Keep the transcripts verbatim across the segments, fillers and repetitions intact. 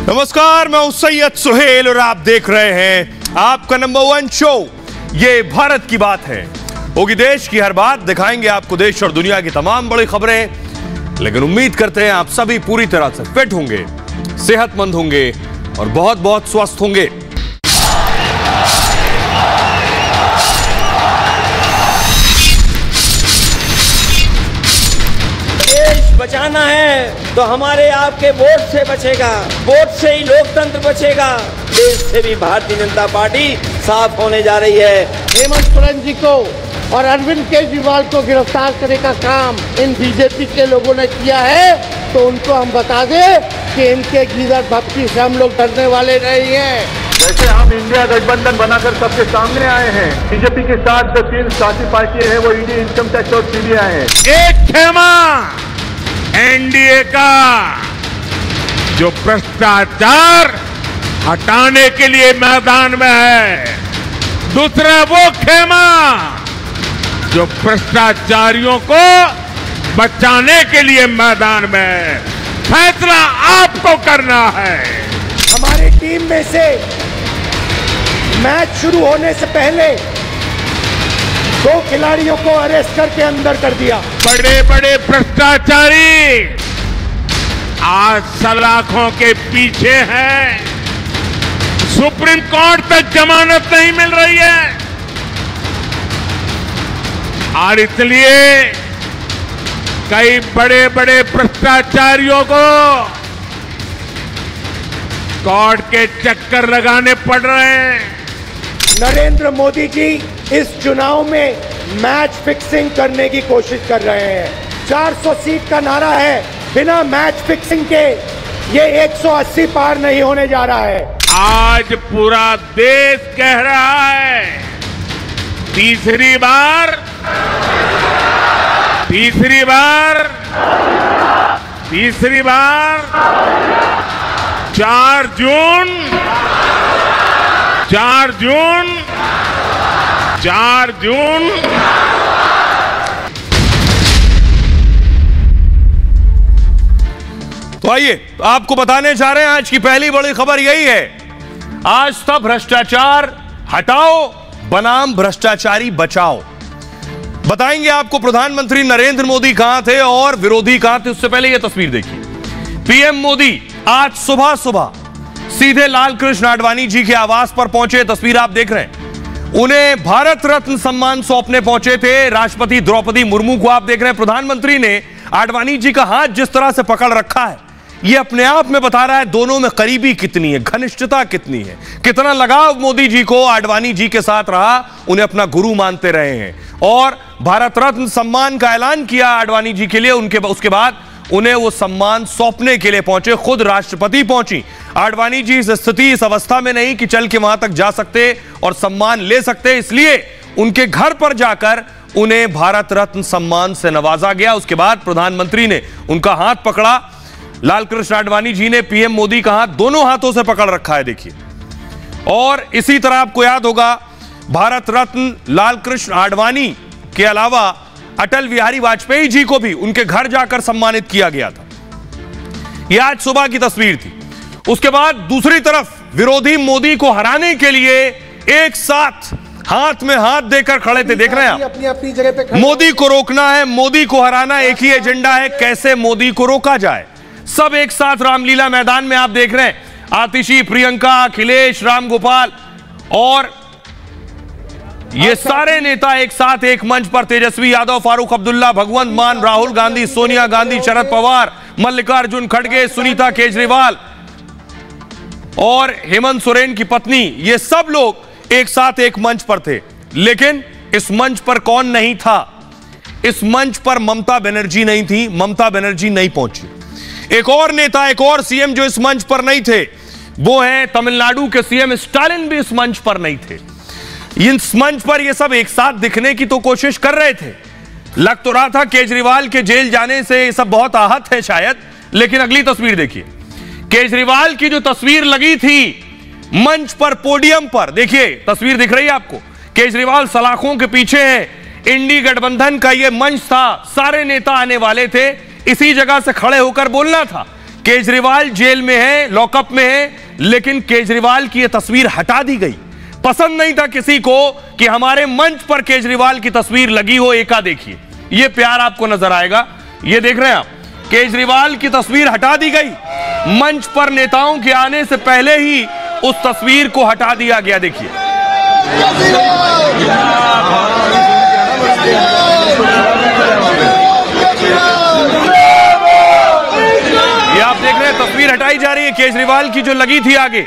नमस्कार, मैं हूं सैयद सुहेल और आप देख रहे हैं आपका नंबर वन शो ये भारत की बात है। होगी देश की हर बात, दिखाएंगे आपको देश और दुनिया की तमाम बड़ी खबरें। लेकिन उम्मीद करते हैं आप सभी पूरी तरह से फिट होंगे, सेहतमंद होंगे और बहुत बहुत स्वस्थ होंगे। बचाना है तो हमारे आपके वोट से बचेगा, वोट से ही लोकतंत्र बचेगा। देश से भी भारतीय जनता पार्टी साफ होने जा रही है। हेमंत सोरेन जी को और अरविंद केजरीवाल को गिरफ्तार करने का काम इन बीजेपी के लोगों ने किया है, तो उनको हम बता दें कि इनके गिरफ्तार भक्ति से हम लोग डरने वाले नहीं हैं। वैसे हम इंडिया गठबंधन बनाकर सबके सामने आए हैं। बीजेपी के साथ जो तीन साथी पार्टी है वो ईडी, इनकम टैक्स और सीबीआई है। एक खेमा एनडीए का जो भ्रष्टाचार हटाने के लिए मैदान में है, दूसरा वो खेमा जो भ्रष्टाचारियों को बचाने के लिए मैदान में है। फैसला आपको करना है। हमारी टीम में से मैच शुरू होने से पहले दो खिलाड़ियों को अरेस्ट करके अंदर कर दिया। बड़े बड़े भ्रष्टाचारी आज सलाखों के पीछे हैं। सुप्रीम कोर्ट तक जमानत नहीं मिल रही है और इसलिए कई बड़े बड़े भ्रष्टाचारियों को कोर्ट के चक्कर लगाने पड़ रहे हैं। नरेंद्र मोदी जी इस चुनाव में मैच फिक्सिंग करने की कोशिश कर रहे हैं। चार सौ सीट का नारा है, बिना मैच फिक्सिंग के ये एक सौ अस्सी पार नहीं होने जा रहा है। आज पूरा देश कह रहा है तीसरी बार तीसरी बार तीसरी बार चार जून चार जून चार जून तो आइए आपको बताने जा रहे हैं आज की पहली बड़ी खबर यही है। आज तक भ्रष्टाचार हटाओ बनाम भ्रष्टाचारी बचाओ। बताएंगे आपको प्रधानमंत्री नरेंद्र मोदी कहां थे और विरोधी कहां थे। उससे पहले यह तस्वीर देखिए। पीएम मोदी आज सुबह सुबह सीधे लाल कृष्ण आडवाणी जी के आवास पर पहुंचे। तस्वीर आप देख रहे हैं। उन्हें भारत रत्न सम्मान सौंपने पहुंचे थे। राष्ट्रपति द्रौपदी मुर्मू को आप देख रहे हैं। प्रधानमंत्री ने आडवाणी जी का हाथ जिस तरह से पकड़ रखा है, यह अपने आप में बता रहा है दोनों में करीबी कितनी है, घनिष्ठता कितनी है, कितना लगाव मोदी जी को आडवाणी जी के साथ रहा। उन्हें अपना गुरु मानते रहे हैं और भारत रत्न सम्मान का ऐलान किया आडवाणी जी के लिए। उनके उसके बाद उन्हें वो सम्मान सौंपने के लिए पहुंचे। खुद राष्ट्रपति पहुंची। आडवाणी जी इस स्थिति इस अवस्था में नहीं कि चल के वहां तक जा सकते और सम्मान ले सकते, इसलिए उनके घर पर जाकर उन्हें भारत रत्न सम्मान से नवाजा गया। उसके बाद प्रधानमंत्री ने उनका हाथ पकड़ा। लाल कृष्ण आडवाणी जी ने पीएम मोदी का हाथ दोनों हाथों से पकड़ रखा है, देखिए। और इसी तरह आपको याद होगा भारत रत्न लाल कृष्ण आडवाणी के अलावा अटल बिहारी वाजपेयी जी को भी उनके घर जाकर सम्मानित किया गया था। यह आज सुबह की तस्वीर थी। उसके बाद दूसरी तरफ विरोधी मोदी को हराने के लिए एक साथ हाथ में हाथ देकर खड़े थे। देख रहे हैं आप, अपनी अपनी जगह पे खड़े। मोदी को रोकना है, मोदी को हराना, एक ही एजेंडा है, कैसे मोदी को रोका जाए। सब एक साथ रामलीला मैदान में आप देख रहे हैं। आतिशी, प्रियंका, अखिलेश, रामगोपाल और ये सारे नेता एक साथ एक मंच पर। तेजस्वी यादव, फारूक अब्दुल्ला, भगवंत मान, राहुल गांधी, सोनिया गांधी, शरद पवार, मल्लिकार्जुन खड़गे, सुनीता केजरीवाल और हेमंत सोरेन की पत्नी, ये सब लोग एक साथ एक मंच पर थे। लेकिन इस मंच पर कौन नहीं था? इस मंच पर ममता बनर्जी नहीं थी। ममता बनर्जी नहीं पहुंची। एक और नेता, एक और सीएम जो इस मंच पर नहीं थे, वो है तमिलनाडु के सीएम स्टालिन भी इस मंच पर नहीं थे। इस मंच पर ये सब एक साथ दिखने की तो कोशिश कर रहे थे। लग तो रहा था केजरीवाल के जेल जाने से ये सब बहुत आहत है शायद। लेकिन अगली तस्वीर देखिए। केजरीवाल की जो तस्वीर लगी थी मंच पर, पोडियम पर, देखिए तस्वीर दिख रही है आपको। केजरीवाल सलाखों के पीछे है। इंडी गठबंधन का यह मंच था, सारे नेता आने वाले थे, इसी जगह से खड़े होकर बोलना था। केजरीवाल जेल में है, लॉकअप में है, लेकिन केजरीवाल की यह तस्वीर हटा दी गई। पसंद नहीं था किसी को कि हमारे मंच पर केजरीवाल की तस्वीर लगी हो। एका देखिए, यह प्यार आपको नजर आएगा। ये देख रहे हैं आप, केजरीवाल की तस्वीर हटा दी गई। मंच पर नेताओं के आने से पहले ही उस तस्वीर को हटा दिया गया। देखिए, ये आप देख रहे हैं, तस्वीर हटाई जा रही है केजरीवाल की जो लगी थी आगे।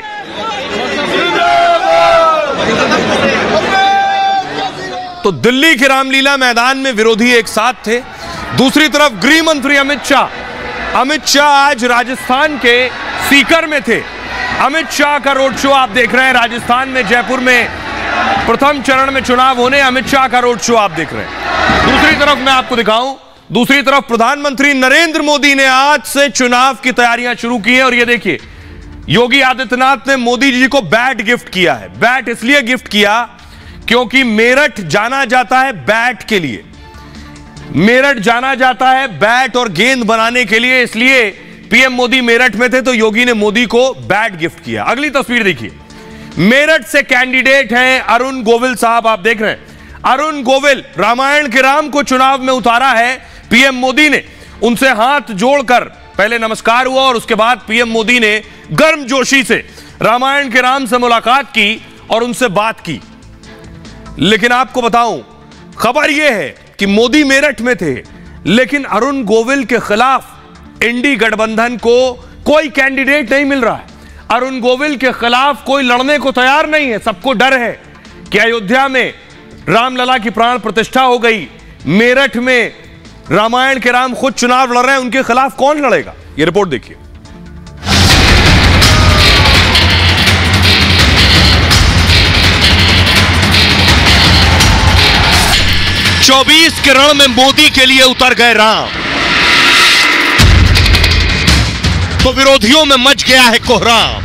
तो दिल्ली के रामलीला मैदान में विरोधी एक साथ थे। दूसरी तरफ गृह मंत्री अमित शाह अमित शाह आज राजस्थान के सीकर में थे। अमित शाह का रोड शो आप देख रहे हैं राजस्थान में, जयपुर में प्रथम चरण में चुनाव होने, अमित शाह का रोड शो आप देख रहे हैं। दूसरी तरफ मैं आपको दिखाऊं, दूसरी तरफ प्रधानमंत्री नरेंद्र मोदी ने आज से चुनाव की तैयारियां शुरू की हैं। और ये देखिए, योगी आदित्यनाथ ने मोदी जी को बैट गिफ्ट किया है। बैट इसलिए गिफ्ट किया क्योंकि मेरठ जाना जाता है बैट के लिए, मेरठ जाना जाता है बैट और गेंद बनाने के लिए, इसलिए पीएम मोदी मेरठ में थे तो योगी ने मोदी को बैट गिफ्ट किया। अगली तस्वीर देखिए, मेरठ से कैंडिडेट हैं अरुण गोविल साहब, आप देख रहे हैं। अरुण गोविल रामायण के राम को चुनाव में उतारा है पीएम मोदी ने। उनसे हाथ जोड़कर पहले नमस्कार हुआ और उसके बाद पीएम मोदी ने गर्मजोशी से रामायण के राम से मुलाकात की और उनसे बात की। लेकिन आपको बताऊं, खबर यह है कि मोदी मेरठ में थे, लेकिन अरुण गोविल के खिलाफ इंडी गठबंधन को कोई कैंडिडेट नहीं मिल रहा है। अरुण गोविल के खिलाफ कोई लड़ने को तैयार नहीं है। सबको डर है कि अयोध्या में रामलला की प्राण प्रतिष्ठा हो गई, मेरठ में रामायण के राम खुद चुनाव लड़ रहे हैं, उनके खिलाफ कौन लड़ेगा? ये रिपोर्ट देखिए। चौबीस के रण में मोदी के लिए उतर गए राम, तो विरोधियों में मच गया है कोहराम।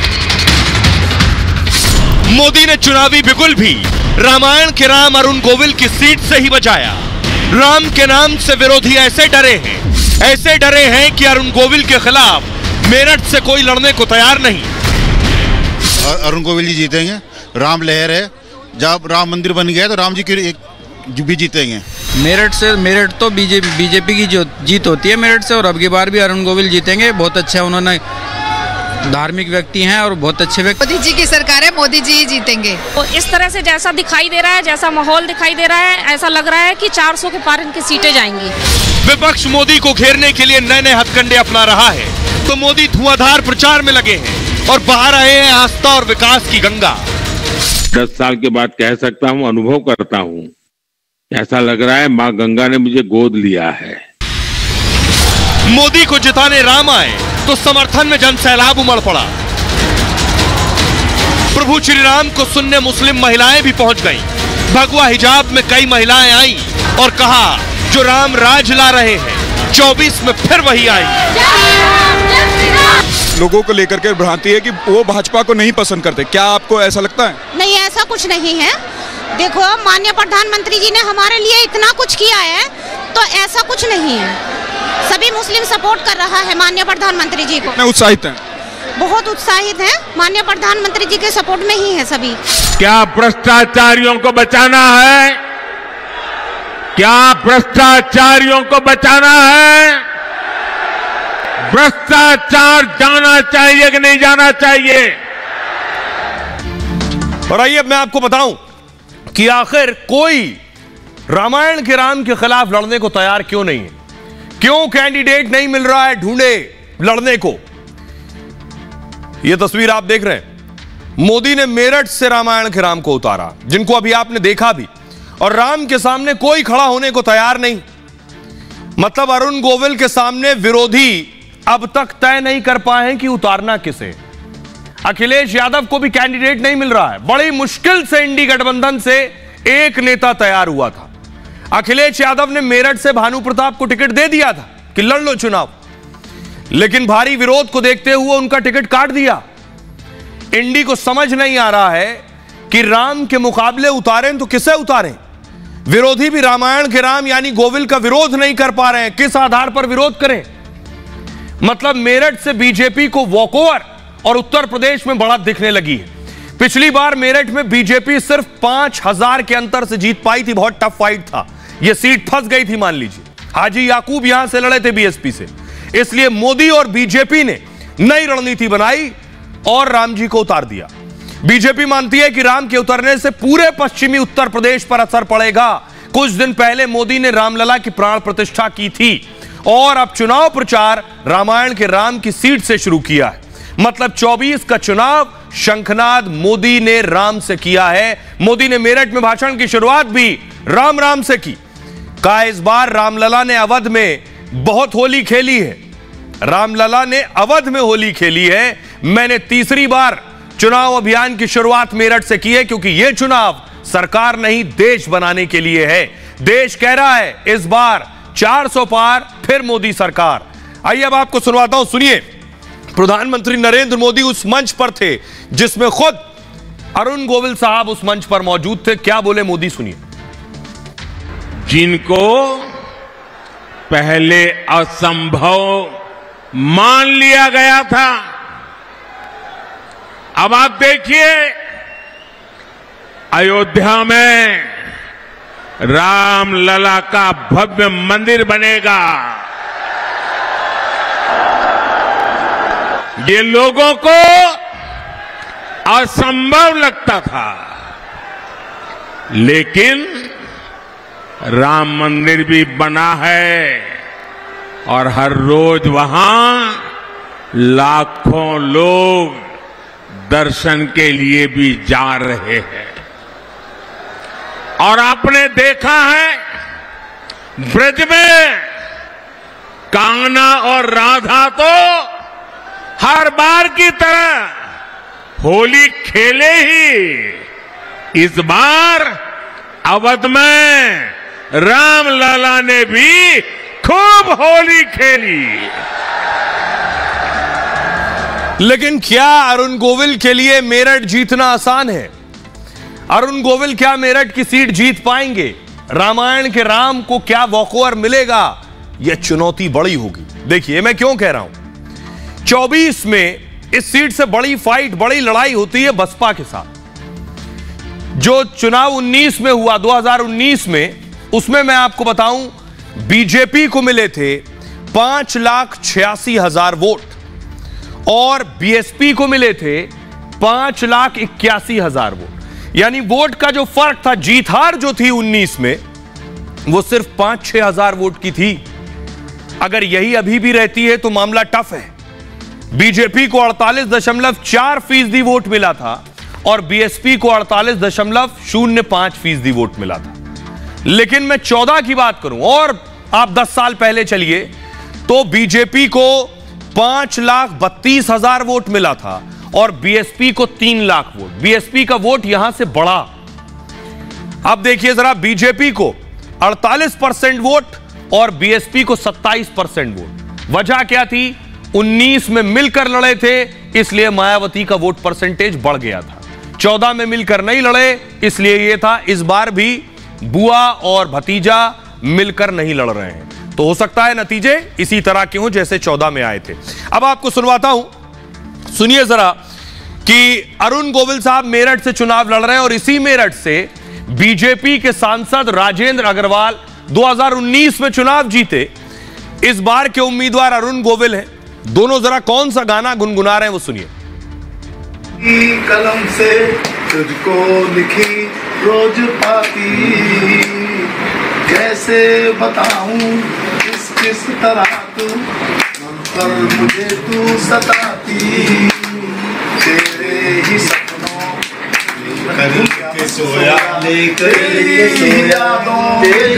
मोदी ने चुनावी बिगुल भी रामायण के राम अरुण गोविल की सीट से ही बजाया। राम के नाम से विरोधी ऐसे डरे हैं, ऐसे डरे हैं कि अरुण गोविल के खिलाफ मेरठ से कोई लड़ने को तैयार नहीं। अरुण गोविल जी जीतेंगे, राम लहर है, जब राम मंदिर बन गया तो राम जी की भी जीतेंगे। मेरठ से, मेरठ तो बीजेपी बीजेपी की जो जीत होती है मेरठ से, और अब की बार भी अरुण गोविल जीतेंगे। बहुत अच्छा, उन्होंने धार्मिक व्यक्ति हैं और बहुत अच्छे व्यक्ति। मोदी जी की सरकार है, मोदी जी ही जीतेंगे। तो इस तरह से जैसा दिखाई दे रहा है, जैसा माहौल दिखाई दे रहा है, ऐसा लग रहा है कि चार सौ के पार इनकी सीटें जाएंगी। विपक्ष मोदी को घेरने के लिए नए नए हथकंडे अपना रहा है, तो मोदी धुआंधार प्रचार में लगे हैं और बहा रहे हैं आस्था और विकास की गंगा। दस साल के बाद कह सकता हूँ, अनुभव करता हूँ, ऐसा लग रहा है माँ गंगा ने मुझे गोद लिया है। मोदी को जिताने राम आए तो समर्थन में जन सैलाब उमड़ पड़ा। प्रभु श्री राम को सुनने मुस्लिम महिलाएं भी पहुंच गईं। भगवा हिजाब में कई महिलाएं आई और कहा, जो राम राज ला रहे हैं चौबीस में फिर वही आएंगे। लोगों को लेकर के भ्रांति है कि वो भाजपा को नहीं पसंद करते, क्या आपको ऐसा लगता है? नहीं, ऐसा कुछ नहीं है। देखो, माननीय प्रधानमंत्री जी ने हमारे लिए इतना कुछ किया है, तो ऐसा कुछ नहीं है। सभी मुस्लिम सपोर्ट कर रहा है माननीय प्रधानमंत्री जी को। कितने उत्साहित हैं? बहुत उत्साहित हैं, माननीय प्रधानमंत्री जी के सपोर्ट में ही है सभी। क्या भ्रष्टाचारियों को बचाना है? क्या भ्रष्टाचारियों को बचाना है? भ्रष्टाचार जाना चाहिए कि नहीं जाना चाहिए? और आइए अब मैं आपको बताऊं कि आखिर कोई रामायण के राम के खिलाफ लड़ने को तैयार क्यों नहीं है, क्यों कैंडिडेट नहीं मिल रहा है ढूंढे लड़ने को। यह तस्वीर आप देख रहे हैं, मोदी ने मेरठ से रामायण के राम को उतारा, जिनको अभी आपने देखा भी, और राम के सामने कोई खड़ा होने को तैयार नहीं। मतलब अरुण गोविल के सामने विरोधी अब तक तय नहीं कर पाए हैं कि उतारना किसे। अखिलेश यादव को भी कैंडिडेट नहीं मिल रहा है। बड़ी मुश्किल से इंडी गठबंधन से एक नेता तैयार हुआ था। अखिलेश यादव ने मेरठ से भानु प्रताप को टिकट दे दिया था कि लड़ लो चुनाव, लेकिन भारी विरोध को देखते हुए उनका टिकट काट दिया। इंडी को समझ नहीं आ रहा है कि राम के मुकाबले उतारें तो किसे उतारें। विरोधी भी रामायण के राम यानी गोविल का विरोध नहीं कर पा रहे हैं, किस आधार पर विरोध करें। मतलब मेरठ से बीजेपी को वॉकओवर और उत्तर प्रदेश में बढ़त दिखने लगी है। पिछली बार मेरठ में बीजेपी सिर्फ पांच हजार के अंतर से जीत पाई थी, बहुत टफ फाइट था, यह सीट फंस गई थी। मान लीजिए हाजी याकूब यहां से लड़े थे बीएसपी से, इसलिए मोदी और बीजेपी ने नई रणनीति बनाई और राम जी को उतार दिया। बीजेपी मानती है कि राम के उतरने से पूरे पश्चिमी उत्तर प्रदेश पर असर पड़ेगा। कुछ दिन पहले मोदी ने रामलला की प्राण प्रतिष्ठा की थी और अब चुनाव प्रचार रामायण के राम की सीट से शुरू किया है। मतलब चौबीस का चुनाव शंखनाद मोदी ने राम से किया है। मोदी ने मेरठ में भाषण की शुरुआत भी राम राम से की। कहा इस बार रामलला ने अवध में बहुत होली खेली है। रामलला ने अवध में होली खेली है। मैंने तीसरी बार चुनाव अभियान की शुरुआत मेरठ से की है क्योंकि यह चुनाव सरकार नहीं देश बनाने के लिए है। देश कह रहा है इस बार चार सौ पार, फिर मोदी सरकार। आइए अब आपको सुनवाता हूं, सुनिए। प्रधानमंत्री नरेंद्र मोदी उस मंच पर थे जिसमें खुद अरुण गोविल साहब उस मंच पर मौजूद थे। क्या बोले मोदी, सुनिए। जिनको पहले असंभव मान लिया गया था, अब आप देखिए अयोध्या में रामलला का भव्य मंदिर बनेगा। ये लोगों को असंभव लगता था, लेकिन राम मंदिर भी बना है और हर रोज वहां लाखों लोग दर्शन के लिए भी जा रहे हैं। और आपने देखा है ब्रज में कान्हा और राधा तो हर बार की तरह होली खेले ही। इस बार अवध में रामलला ने भी खूब होली खेली। लेकिन क्या अरुण गोविल के लिए मेरठ जीतना आसान है? अरुण गोविल क्या मेरठ की सीट जीत पाएंगे? रामायण के राम को क्या वॉकओवर मिलेगा? यह चुनौती बड़ी होगी। देखिए मैं क्यों कह रहा हूं, चौबीस में इस सीट से बड़ी फाइट, बड़ी लड़ाई होती है बसपा के साथ। जो चुनाव उन्नीस में हुआ, दो हज़ार उन्नीस में, उसमें मैं आपको बताऊं बीजेपी को मिले थे पांच लाख छियासी हजार वोट और बीएसपी को मिले थे पांच लाख इक्यासी हजार वोट। यानी वोट का जो फर्क था, जीत हार जो थी उन्नीस में, वो सिर्फ पांच छह हजार वोट की थी। अगर यही अभी भी रहती है तो मामला टफ है। बीजेपी को अड़तालीस दशमलव चार फीसदी वोट मिला था और बीएसपी को अड़तालीस दशमलव शून्य पांच फीसदी वोट मिला था। लेकिन मैं चौदह की बात करूं और आप दस साल पहले चलिए तो बीजेपी को पांच लाख बत्तीस हजार वोट मिला था और बीएसपी को तीन लाख वोट। बीएसपी का वोट यहां से बढ़ा। अब देखिए जरा, बीजेपी को अड़तालीस परसेंट वोट और बीएसपी को सत्ताईस परसेंट वोट। वजह क्या थी? उन्नीस में मिलकर लड़े थे, इसलिए मायावती का वोट परसेंटेज बढ़ गया था। चौदह में मिलकर नहीं लड़े, इसलिए यह था। इस बार भी बुआ और भतीजा मिलकर नहीं लड़ रहे हैं, तो हो सकता है नतीजे इसी तरह के हों जैसे चौदह में आए थे। अब आपको सुनवाता हूं, सुनिए जरा कि अरुण गोविल साहब मेरठ से चुनाव लड़ रहे हैं और इसी मेरठ से बीजेपी के सांसद राजेंद्र अग्रवाल दो हज़ार उन्नीस में चुनाव जीते। इस बार के उम्मीदवार अरुण गोविल हैं। दोनों जरा कौन सा गाना गुनगुना रहे हैं वो सुनिए। कलम से तुझको लिखी रोज पाती, कैसे बताऊं किस किस तरह तू पर मुझे तू सताती, तेरे ही सपनों करके सोया लेकर यादों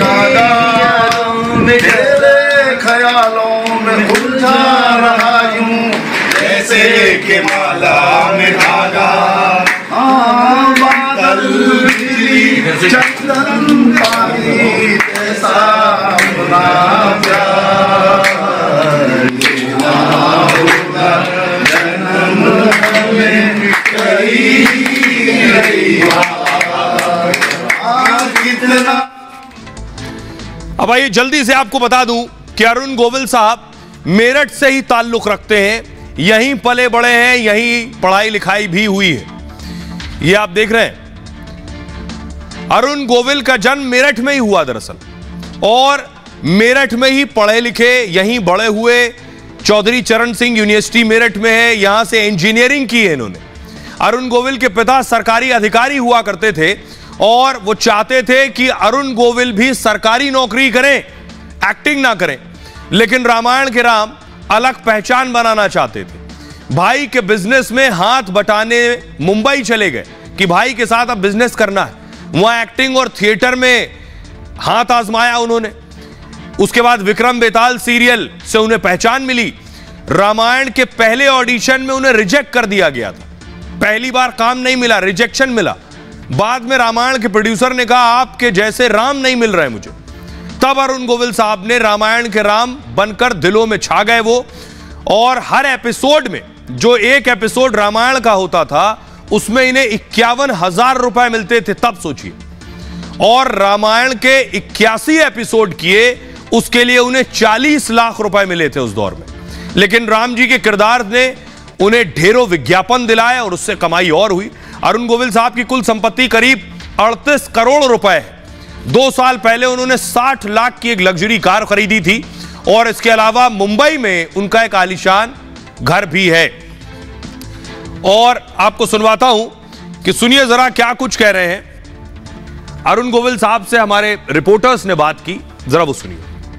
में, तेरे ख्यालों में उलझा रहा यूं जैसे के माला में धागा। हाँ बादल बिजली चंदन पानी जैसा अपना प्यार, ये ना होगा जन्म में कई कई बार। कितना अब आइए जल्दी से आपको बता दूं कि अरुण गोविल साहब मेरठ से ही ताल्लुक रखते हैं, यहीं पले बड़े हैं, यहीं पढ़ाई लिखाई भी हुई है। ये आप देख रहे हैं, अरुण गोविल का जन्म मेरठ में ही हुआ दरअसल, और मेरठ में ही पढ़े लिखे, यहीं बड़े हुए। चौधरी चरण सिंह यूनिवर्सिटी मेरठ में है, यहां से इंजीनियरिंग की है इन्होंने। अरुण गोविल के पिता सरकारी अधिकारी हुआ करते थे और वो चाहते थे कि अरुण गोविल भी सरकारी नौकरी करें, एक्टिंग ना करें, लेकिन रामायण के राम अलग पहचान बनाना चाहते थे। भाई के बिजनेस में हाथ बटाने मुंबई चले गए कि भाई के साथ अब बिजनेस करना है। वहां एक्टिंग और थिएटर में हाथ आजमाया उन्होंने। उसके बाद विक्रम बेताल सीरियल से उन्हें पहचान मिली। रामायण के पहले ऑडिशन में उन्हें रिजेक्ट कर दिया गया था, पहली बार काम नहीं मिला, रिजेक्शन मिला। बाद में रामायण के प्रोड्यूसर ने कहा आपके जैसे राम नहीं मिल रहे मुझे। तब अरुण गोविल साहब ने रामायण के राम बनकर दिलों में छा गए वो, और हर एपिसोड में, जो एक एपिसोड रामायण का होता था उसमें इन्हें इक्यावन हजार रुपए मिलते थे, तब सोचिए। और रामायण के इक्यासी एपिसोड किए, उसके लिए उन्हें चालीस लाख रुपए मिले थे उस दौर में। लेकिन राम जी के किरदार ने उन्हें ढेरों विज्ञापन दिलाए और उससे कमाई और हुई। अरुण गोविल साहब की कुल संपत्ति करीब अड़तीस करोड़ रुपए है। दो साल पहले उन्होंने साठ लाख की एक लग्जरी कार खरीदी थी, और इसके अलावा मुंबई में उनका एक आलीशान घर भी है। और आपको सुनवाता हूं कि सुनिए जरा क्या कुछ कह रहे हैं। अरुण गोविल साहब से हमारे रिपोर्टर्स ने बात की, जरा वो सुनिए।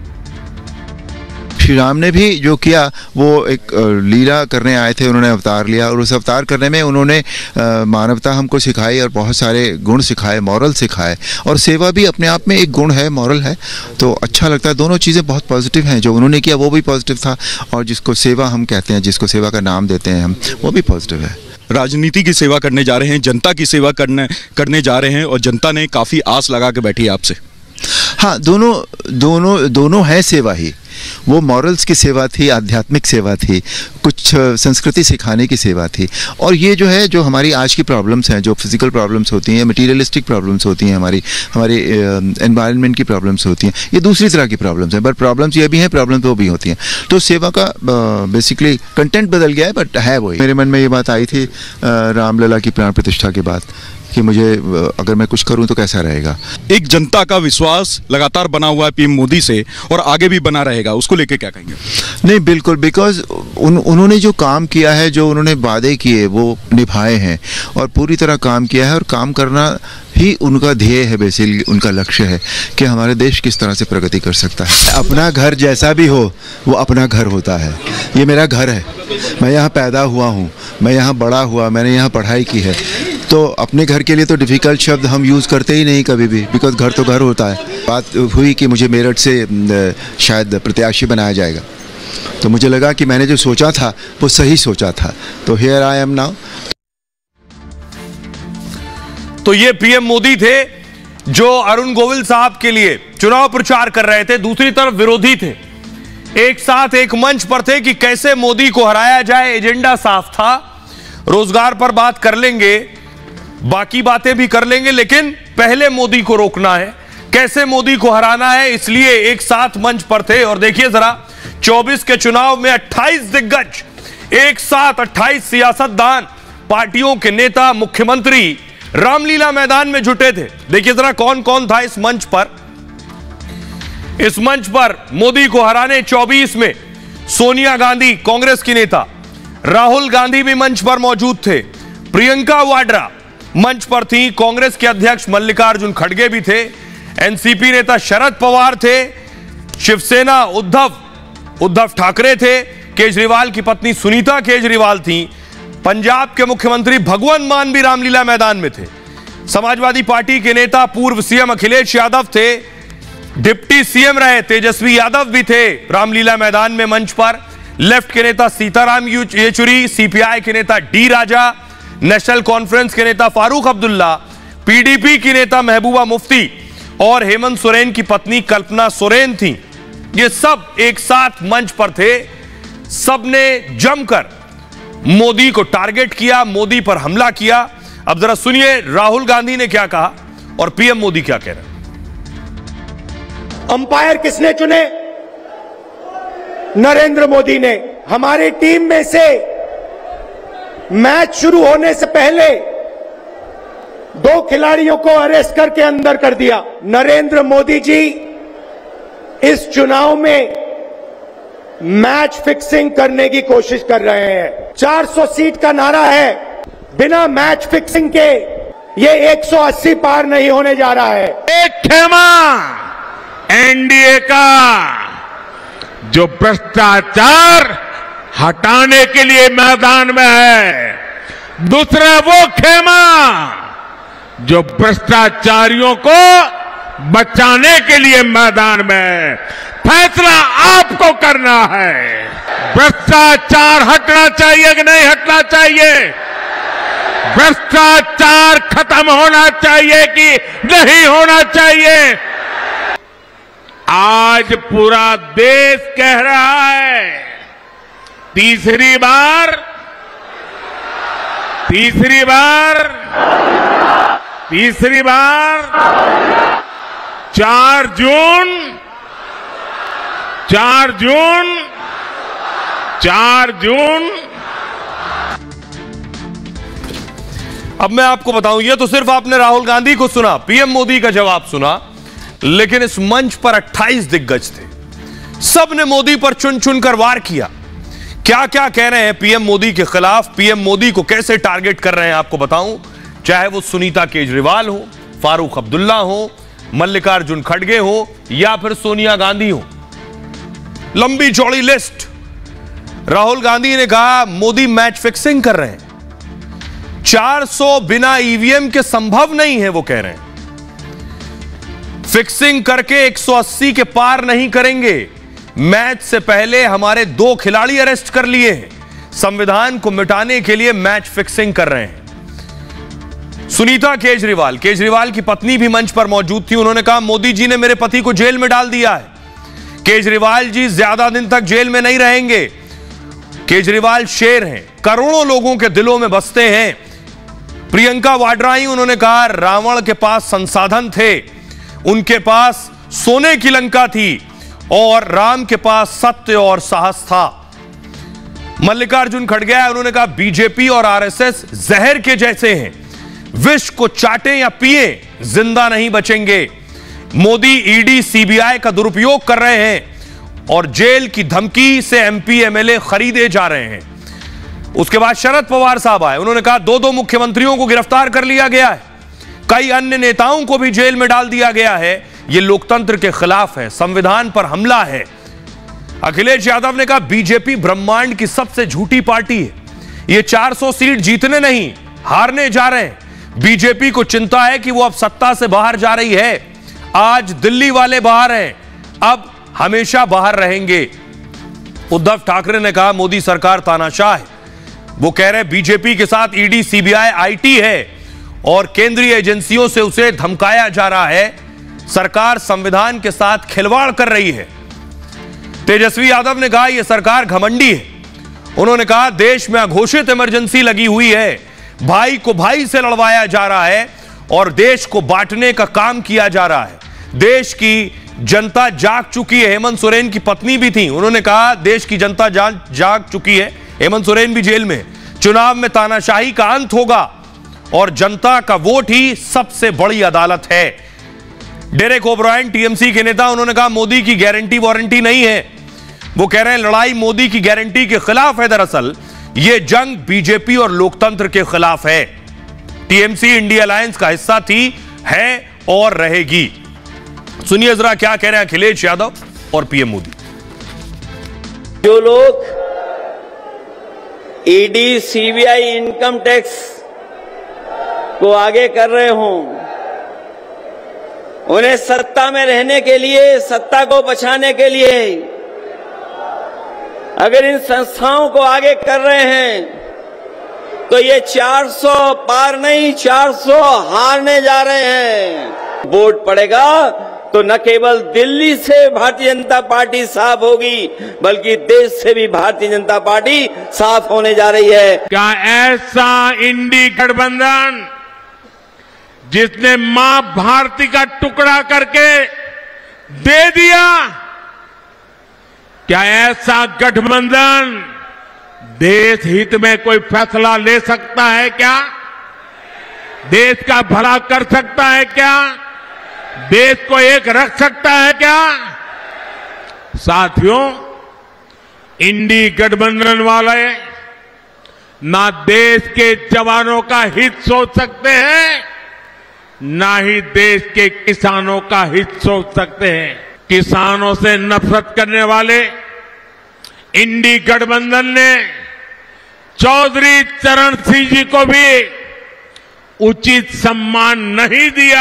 श्री राम ने भी जो किया वो एक लीला करने आए थे, उन्होंने अवतार लिया, और उस अवतार करने में उन्होंने मानवता हमको सिखाई और बहुत सारे गुण सिखाए, मॉरल सिखाए, और सेवा भी अपने आप में एक गुण है, मॉरल है। तो अच्छा लगता है, दोनों चीज़ें बहुत पॉजिटिव हैं। जो उन्होंने किया वो भी पॉजिटिव था, और जिसको सेवा हम कहते हैं, जिसको सेवा का नाम देते हैं हम, वो भी पॉजिटिव है। राजनीति की सेवा करने जा रहे हैं, जनता की सेवा करने करने जा रहे हैं, और जनता ने काफ़ी आस लगा के बैठी है आपसे। हाँ, दोनों दोनों दोनों है सेवा ही। वो मॉरल्स की सेवा थी, आध्यात्मिक सेवा थी, कुछ संस्कृति सिखाने की सेवा थी। और ये जो है, जो हमारी आज की प्रॉब्लम्स हैं, जो फिजिकल प्रॉब्लम्स होती हैं, मटीरियलिस्टिक प्रॉब्लम्स होती हैं, हमारी हमारी एनवायरनमेंट की प्रॉब्लम्स होती हैं, ये दूसरी तरह की प्रॉब्लम्स हैं। बट प्रॉब्लम्स ये भी हैं, प्रॉब्लम्स वो भी होती हैं। तो सेवा का बेसिकली कंटेंट बदल गया है, बट है वही। मेरे मन में ये बात आई थी रामलला की प्राण प्रतिष्ठा के बाद कि मुझे अगर मैं कुछ करूं तो कैसा रहेगा। एक जनता का विश्वास लगातार बना हुआ है पीएम मोदी से, और आगे भी बना रहेगा, उसको लेके क्या कहेंगे? नहीं, बिल्कुल, बिकॉज उन, उन्होंने जो काम किया है, जो उन्होंने वादे किए वो निभाए हैं, और पूरी तरह काम किया है। और काम करना ही उनका ध्येय है, बेसिकली उनका लक्ष्य है कि हमारे देश किस तरह से प्रगति कर सकता है। अपना घर जैसा भी हो, वो अपना घर होता है। ये मेरा घर है, मैं यहाँ पैदा हुआ हूँ, मैं यहाँ बड़ा हुआ, मैंने यहाँ पढ़ाई की है। तो अपने घर के लिए तो डिफ़िकल्ट शब्द हम यूज़ करते ही नहीं कभी भी, बिकॉज घर तो घर होता है। बात हुई कि मुझे मेरठ से शायद प्रत्याशी बनाया जाएगा, तो मुझे लगा कि मैंने जो सोचा था वो सही सोचा था, तो हियर आई एम नाउ। तो ये पीएम मोदी थे जो अरुण गोविल साहब के लिए चुनाव प्रचार कर रहे थे, दूसरी तरफ विरोधी थे, एक साथ एक मंच पर थे कि कैसे मोदी को हराया जाए। एजेंडा साफ था, रोजगार पर बात कर लेंगे, बाकी बातें भी कर लेंगे, लेकिन पहले मोदी को रोकना है, कैसे मोदी को हराना है, इसलिए एक साथ मंच पर थे। और देखिए जरा, चौबीस के चुनाव में अट्ठाईस दिग्गज एक साथ, अट्ठाईस सियासतदान, पार्टियों के नेता, मुख्यमंत्री रामलीला मैदान में जुटे थे। देखिए जरा कौन कौन था इस मंच पर। इस मंच पर मोदी को हराने चौबीस में सोनिया गांधी कांग्रेस की नेता, राहुल गांधी भी मंच पर मौजूद थे, प्रियंका वाड्रा मंच पर थी, कांग्रेस के अध्यक्ष मल्लिकार्जुन खड़गे भी थे, एनसीपी नेता शरद पवार थे, शिवसेना उद्धव उद्धव ठाकरे थे, केजरीवाल की पत्नी सुनीता केजरीवाल थी, पंजाब के मुख्यमंत्री भगवंत मान भी रामलीला मैदान में थे, समाजवादी पार्टी के नेता पूर्व सीएम अखिलेश यादव थे, डिप्टी सीएम रहे तेजस्वी यादव भी थे रामलीला मैदान में मंच पर, लेफ्ट के नेता सीताराम येचुरी, सीपीआई के नेता डी राजा, नेशनल कॉन्फ्रेंस के नेता फारूक अब्दुल्ला, पीडीपी की नेता महबूबा मुफ्ती और हेमंत सोरेन की पत्नी कल्पना सोरेन थी। ये सब एक साथ मंच पर थे। सबने जमकर मोदी को टारगेट किया, मोदी पर हमला किया। अब जरा सुनिए राहुल गांधी ने क्या कहा और पीएम मोदी क्या कह रहे हैं। अंपायर किसने चुने? नरेंद्र मोदी ने हमारी टीम में से मैच शुरू होने से पहले दो खिलाड़ियों को अरेस्ट करके अंदर कर दिया। नरेंद्र मोदी जी इस चुनाव में मैच फिक्सिंग करने की कोशिश कर रहे हैं। चार सौ सीट का नारा है, बिना मैच फिक्सिंग के ये एक सौ अस्सी पार नहीं होने जा रहा है। एक खेमा एनडीए का जो भ्रष्टाचार हटाने के लिए मैदान में है, दूसरा वो खेमा जो भ्रष्टाचारियों को बचाने के लिए मैदान में है। फैसला आपको करना है। भ्रष्टाचार हटना चाहिए कि नहीं हटना चाहिए? भ्रष्टाचार खत्म होना चाहिए कि नहीं होना चाहिए? आज पूरा देश कह रहा है, तीसरी बार तीसरी बार तीसरी बार चार जून चार जून चार जून अब मैं आपको बताऊं, ये तो सिर्फ आपने राहुल गांधी को सुना, पीएम मोदी का जवाब सुना, लेकिन इस मंच पर अट्ठाईस दिग्गज थे। सब ने मोदी पर चुन चुन कर वार किया। क्या क्या कह रहे हैं पीएम मोदी के खिलाफ, पीएम मोदी को कैसे टारगेट कर रहे हैं आपको बताऊं। चाहे वो सुनीता केजरीवाल हो, फारूक अब्दुल्ला हो, मल्लिकार्जुन खड़गे हो या फिर सोनिया गांधी हो, लंबी चौड़ी लिस्ट। राहुल गांधी ने कहा मोदी मैच फिक्सिंग कर रहे हैं। चार सौ बिना ईवीएम के संभव नहीं है, वो कह रहे हैं। फिक्सिंग करके एक सौ अस्सी के पार नहीं करेंगे। मैच से पहले हमारे दो खिलाड़ी अरेस्ट कर लिए हैं। संविधान को मिटाने के लिए मैच फिक्सिंग कर रहे हैं। सुनीता केजरीवाल, केजरीवाल की पत्नी भी मंच पर मौजूद थी। उन्होंने कहा मोदी जी ने मेरे पति को जेल में डाल दिया है। केजरीवाल जी ज्यादा दिन तक जेल में नहीं रहेंगे। केजरीवाल शेर हैं, करोड़ों लोगों के दिलों में बसते हैं। प्रियंका वाड्रा, उन्होंने कहा रावण के पास संसाधन थे, उनके पास सोने की लंका थी और राम के पास सत्य और साहस था। मल्लिकार्जुन खड़गे, उन्होंने कहा बीजेपी और आरएसएस जहर के जैसे हैं, विष को चाटे या पिए जिंदा नहीं बचेंगे। मोदी ईडी सीबीआई का दुरुपयोग कर रहे हैं और जेल की धमकी से एमपी एमएलए खरीदे जा रहे हैं। उसके बाद शरद पवार साहब आए, उन्होंने कहा दो दो मुख्यमंत्रियों को गिरफ्तार कर लिया गया है, कई अन्य नेताओं को भी जेल में डाल दिया गया है। यह लोकतंत्र के खिलाफ है, संविधान पर हमला है। अखिलेश यादव ने कहा बीजेपी ब्रह्मांड की सबसे झूठी पार्टी है, यह चार सौ सीट जीतने नहीं हारने जा रहे हैं। बीजेपी को चिंता है कि वो अब सत्ता से बाहर जा रही है। आज दिल्ली वाले बाहर हैं, अब हमेशा बाहर रहेंगे। उद्धव ठाकरे ने कहा मोदी सरकार तानाशाह है। वो कह रहे बीजेपी के साथ ईडी सीबीआई आईटी है और केंद्रीय एजेंसियों से उसे धमकाया जा रहा है। सरकार संविधान के साथ खिलवाड़ कर रही है। तेजस्वी यादव ने कहा यह सरकार घमंडी है। उन्होंने कहा देश में अघोषित इमरजेंसी लगी हुई है, भाई को भाई से लड़वाया जा रहा है और देश को बांटने का काम किया जा रहा है। देश की जनता जाग चुकी है। हेमंत सोरेन की पत्नी भी थी, उन्होंने कहा देश की जनता जाग जाग चुकी है। हेमंत सोरेन भी जेल में। चुनाव में तानाशाही का अंत होगा और जनता का वोट ही सबसे बड़ी अदालत है। डेरेक ओब्रायन टीएमसी के नेता, उन्होंने कहा मोदी की गारंटी वारंटी नहीं है। वो कह रहे हैं लड़ाई मोदी की गारंटी के खिलाफ है। दरअसल यह जंग बीजेपी और लोकतंत्र के खिलाफ है। टीएमसी इंडिया अलायंस का हिस्सा थी, है और रहेगी। सुनिए जरा क्या कह रहे हैं अखिलेश यादव और पीएम मोदी। जो लोग ईडी सीबीआई इनकम टैक्स को आगे कर रहे हों, उन्हें सत्ता में रहने के लिए, सत्ता को बचाने के लिए अगर इन संस्थाओं को आगे कर रहे हैं तो ये चार सौ पार नहीं चार सौ हारने जा रहे हैं। वोट पड़ेगा तो न केवल दिल्ली से भारतीय जनता पार्टी साफ होगी बल्कि देश से भी भारतीय जनता पार्टी साफ होने जा रही है। क्या ऐसा इंडी गठबंधन जिसने मां भारती का टुकड़ा करके दे दिया, क्या ऐसा गठबंधन देश हित में कोई फैसला ले सकता है? क्या देश का भला कर सकता है? क्या देश को एक रख सकता है? क्या साथियों, इंडी गठबंधन वाले ना देश के जवानों का हित सोच सकते हैं, ना ही देश के किसानों का हित सोच सकते हैं। किसानों से नफरत करने वाले इंडी गठबंधन ने चौधरी चरण सिंह जी को भी उचित सम्मान नहीं दिया।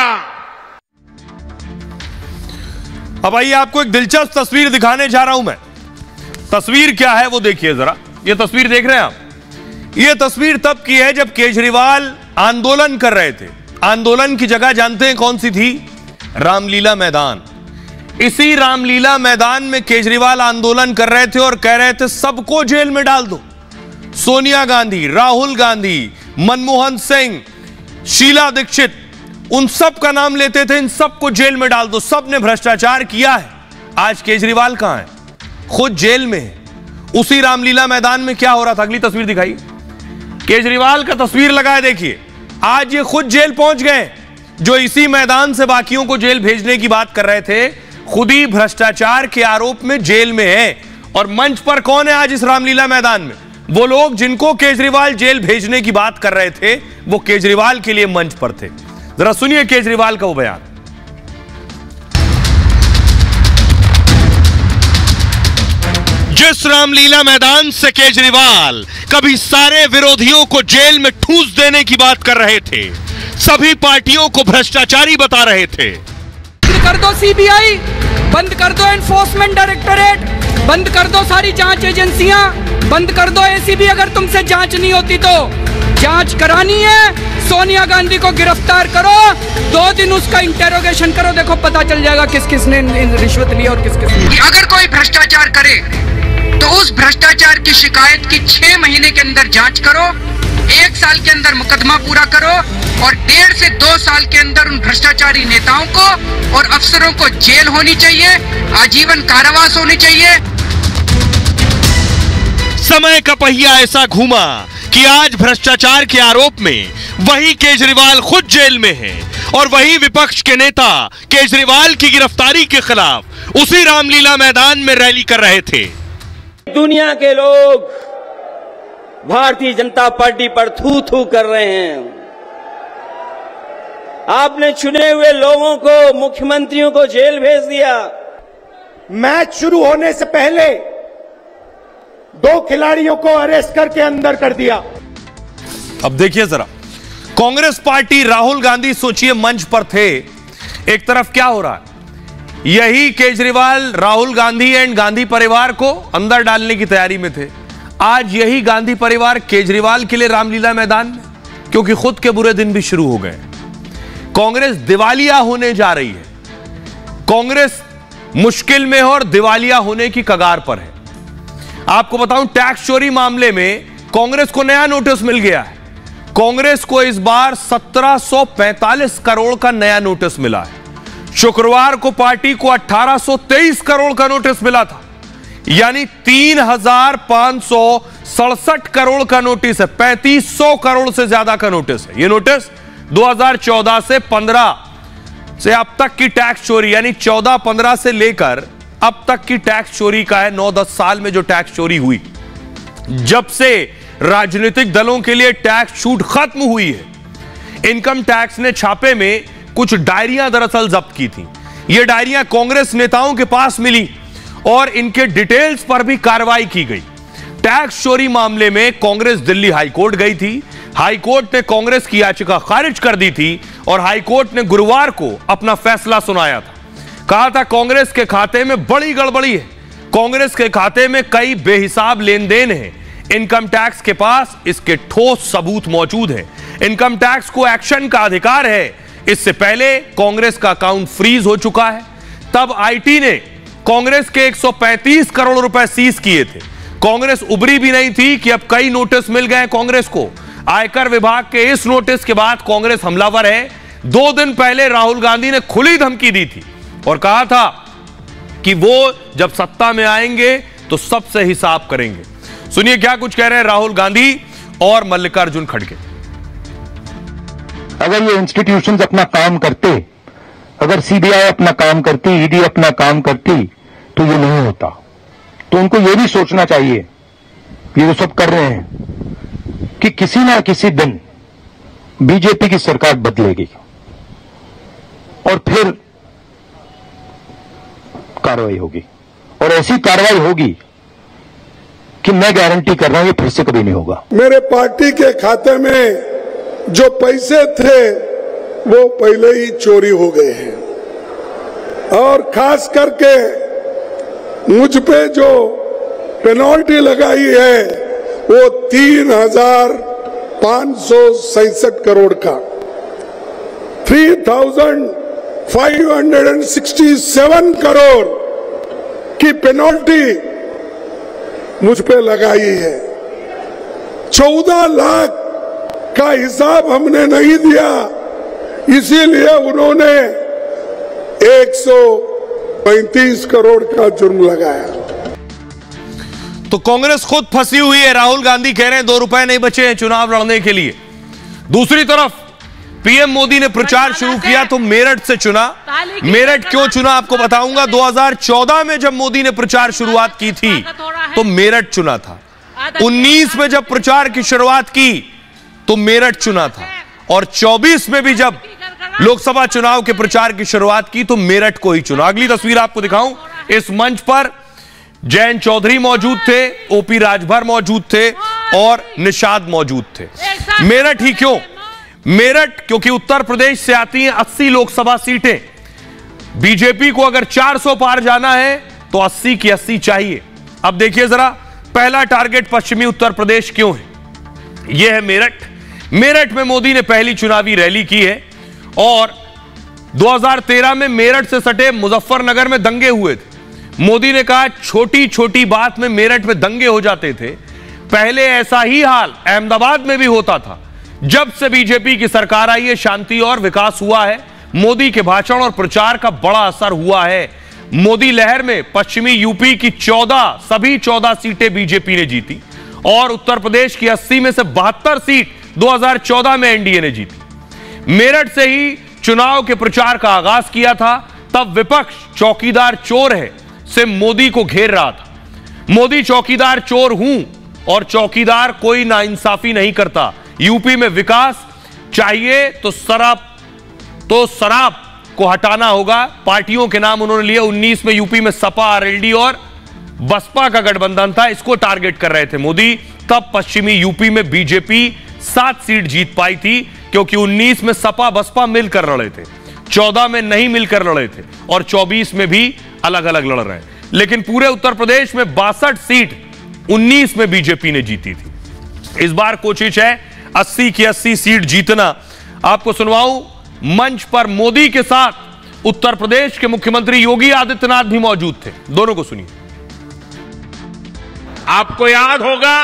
अब आइए आपको एक दिलचस्प तस्वीर दिखाने जा रहा हूं मैं। तस्वीर क्या है वो देखिए जरा। ये तस्वीर देख रहे हैं आप? ये तस्वीर तब की है जब केजरीवाल आंदोलन कर रहे थे। आंदोलन की जगह जानते हैं कौन सी थी? रामलीला मैदान। इसी रामलीला मैदान में केजरीवाल आंदोलन कर रहे थे और कह रहे थे सबको जेल में डाल दो। सोनिया गांधी, राहुल गांधी, मनमोहन सिंह, शीला दीक्षित, उन सब का नाम लेते थे, इन सबको जेल में डाल दो, सब ने भ्रष्टाचार किया है। आज केजरीवाल कहां है? खुद जेल में है। उसी रामलीला मैदान में क्या हो रहा था? अगली तस्वीर दिखाई। केजरीवाल का तस्वीर लगाए देखिए। आज ये खुद जेल पहुंच गए। जो इसी मैदान से बाकियों को जेल भेजने की बात कर रहे थे, खुद ही भ्रष्टाचार के आरोप में जेल में है। और मंच पर कौन है आज इस रामलीला मैदान में? वो लोग जिनको केजरीवाल जेल भेजने की बात कर रहे थे, वो केजरीवाल के लिए मंच पर थे। जरा सुनिए केजरीवाल का वो बयान। जिस रामलीला मैदान से केजरीवाल कभी सारे विरोधियों को जेल में ठूस देने की बात कर रहे थे, सभी पार्टियों को भ्रष्टाचारी बता रहे थे। बंद कर दो सीबीआई, बंद कर दो एनफोर्समेंट डायरेक्टोरेट, बंद कर दो सारी जांच एजेंसियां, बंद कर दो एसीबी। अगर तुमसे जांच नहीं होती तो जांच करानी है। सोनिया गांधी को गिरफ्तार करो, दो दिन उसका इंटेरोगेशन करो, देखो पता चल जाएगा किस किस ने रिश्वत ली और किस किस ने। अगर कोई भ्रष्टाचार करे तो उस भ्रष्टाचार की शिकायत की छह महीने के अंदर जांच करो, एक साल के अंदर मुकदमा पूरा करो और डेढ़ से दो साल के अंदर उन भ्रष्टाचारी नेताओं को और अफसरों को जेल होनी चाहिए, आजीवन कारावास होनी चाहिए। समय का पहिया ऐसा घूमा कि आज भ्रष्टाचार के आरोप में वही केजरीवाल खुद जेल में है और वही विपक्ष के नेता केजरीवाल की गिरफ्तारी के खिलाफ उसी रामलीला मैदान में रैली कर रहे थे। दुनिया के लोग भारतीय जनता पार्टी पर थू थू कर रहे हैं। आपने चुने हुए लोगों को, मुख्यमंत्रियों को जेल भेज दिया। मैच शुरू होने से पहले दो खिलाड़ियों को अरेस्ट करके अंदर कर दिया। अब देखिए जरा, कांग्रेस पार्टी, राहुल गांधी सोचिए मंच पर थे, एक तरफ क्या हो रहा है? यही केजरीवाल राहुल गांधी एंड गांधी परिवार को अंदर डालने की तैयारी में थे। आज यही गांधी परिवार केजरीवाल के लिए रामलीला मैदान में, क्योंकि खुद के बुरे दिन भी शुरू हो गए। कांग्रेस दिवालिया होने जा रही है। कांग्रेस मुश्किल में है और दिवालिया होने की कगार पर है। आपको बताऊं, टैक्स चोरी मामले में कांग्रेस को नया नोटिस मिल गया है। कांग्रेस को इस बार सत्रह सौ पैंतालीस करोड़ का नया नोटिस मिला है। शुक्रवार को पार्टी को अठारह सौ तेईस करोड़ का नोटिस मिला था, यानी तीन हजार पांच सौ सड़सठ करोड़ का नोटिस है। पैंतीस सौ करोड़ से ज्यादा का नोटिस है। यह नोटिस दो हजार चौदह से पंद्रह से अब तक की टैक्स चोरी, यानी चौदह पंद्रह से लेकर अब तक की टैक्स चोरी का है। नौ दस साल में जो टैक्स चोरी हुई, जब से राजनीतिक दलों के लिए टैक्स छूट खत्म हुई है, इनकम टैक्स ने छापे में कुछ डायरियां दरअसल जब्त की थी। ये डायरियां कांग्रेस नेताओं के पास मिली और इनके डिटेल्स पर भी कार्रवाई की गई। टैक्स चोरी मामले में कांग्रेस दिल्ली हाईकोर्ट गई थी। हाईकोर्ट ने कांग्रेस की याचिका खारिज कर दी थी और हाईकोर्ट ने गुरुवार को अपना फैसला सुनाया था। कहा था कांग्रेस के खाते में बड़ी गड़बड़ी है, कांग्रेस के खाते में कई बेहिसाब लेन देन है। इनकम टैक्स के पास इसके ठोस सबूत मौजूद है। इनकम टैक्स को एक्शन का अधिकार है। इससे पहले कांग्रेस का अकाउंट फ्रीज हो चुका है। तब आईटी ने कांग्रेस के एक सौ पैंतीस करोड़ रुपए सीज किए थे। कांग्रेस उबरी भी नहीं थी कि अब कई नोटिस मिल गए कांग्रेस को। आयकर विभाग के इस नोटिस के बाद कांग्रेस हमलावर है। दो दिन पहले राहुल गांधी ने खुली धमकी दी थी और कहा था कि वो जब सत्ता में आएंगे तो सबसे हिसाब करेंगे। सुनिए क्या कुछ कह रहे हैं राहुल गांधी और मल्लिकार्जुन खड़गे। अगर ये इंस्टीट्यूशंस अपना काम करते, अगर सीबीआई अपना काम करती, ईडी अपना काम करती, तो ये नहीं होता। तो उनको ये भी सोचना चाहिए, ये जो सब कर रहे हैं, कि किसी ना किसी दिन बीजेपी की सरकार बदलेगी और फिर कार्रवाई होगी, और ऐसी कार्रवाई होगी कि मैं गारंटी कर रहा हूं ये फिर से कभी नहीं होगा। मेरे पार्टी के खाते में जो पैसे थे वो पहले ही चोरी हो गए हैं, और खास करके मुझ पे जो पेनल्टी लगाई है वो तीन हजार पांच सौ सैसठ करोड़ का three thousand five hundred and sixty seven crore की पेनल्टी मुझ पे लगाई है। चौदह लाख का हिसाब हमने नहीं दिया, इसीलिए उन्होंने एक सौ पैंतीस करोड़ का जुर्म लगाया। तो कांग्रेस खुद फंसी हुई है। राहुल गांधी कह रहे हैं दो रुपए नहीं बचे हैं चुनाव लड़ने के लिए। दूसरी तरफ पीएम मोदी ने प्रचार शुरू किया तो मेरठ से चुना। मेरठ क्यों चुना आपको बताऊंगा। दो हज़ार चौदह में जब मोदी ने प्रचार शुरुआत की थी तो मेरठ चुना था। उन्नीस में जब प्रचार की शुरुआत की तो मेरठ चुना था, और चौबीस में भी जब लोकसभा चुनाव के प्रचार की शुरुआत की तो मेरठ को ही चुना। अगली तस्वीर आपको दिखाऊं। इस मंच पर जयंत चौधरी मौजूद थे, ओपी राजभर मौजूद थे और निषाद मौजूद थे। मेरठ ही क्यों? मेरठ क्योंकि उत्तर प्रदेश से आती हैं अस्सी लोकसभा सीटें। बीजेपी को अगर चार सौ पार जाना है तो अस्सी की अस्सी चाहिए। अब देखिए जरा, पहला टारगेट पश्चिमी उत्तर प्रदेश क्यों है? यह है मेरठ। मेरठ में मोदी ने पहली चुनावी रैली की है, और दो हज़ार तेरह में मेरठ से सटे मुजफ्फरनगर में दंगे हुए थे। मोदी ने कहा छोटी छोटी बात में मेरठ में दंगे हो जाते थे। पहले ऐसा ही हाल अहमदाबाद में भी होता था। जब से बीजेपी की सरकार आई है शांति और विकास हुआ है। मोदी के भाषण और प्रचार का बड़ा असर हुआ है। मोदी लहर में पश्चिमी यूपी की चौदह सभी चौदह सीटें बीजेपी ने जीती, और उत्तर प्रदेश की अस्सी में से बहत्तर सीट दो हज़ार चौदह में एनडीए ने जीती। मेरठ से ही चुनाव के प्रचार का आगाज किया था। तब विपक्ष चौकीदार चोर है से मोदी को घेर रहा था। मोदी चौकीदार चोर हूं और चौकीदार कोई नाइंसाफी नहीं करता। यूपी में विकास चाहिए तो शराब तो शराब को हटाना होगा। पार्टियों के नाम उन्होंने लिए। उन्नीस में यूपी में सपा, आरएलडी और बसपा का गठबंधन था, इसको टारगेट कर रहे थे मोदी। तब पश्चिमी यूपी में बीजेपी सात सीट जीत पाई थी, क्योंकि उन्नीस में सपा बसपा मिलकर लड़े थे, चौदह में नहीं मिलकर लड़े थे, और चौबीस में भी अलग अलग लड़ रहे हैं। लेकिन पूरे उत्तर प्रदेश में बासठ सीट उन्नीस में बीजेपी ने जीती थी। इस बार कोशिश है अस्सी की अस्सी सीट जीतना। आपको सुनवाऊं, मंच पर मोदी के साथ उत्तर प्रदेश के मुख्यमंत्री योगी आदित्यनाथ भी मौजूद थे। दोनों को सुनिए। आपको याद होगा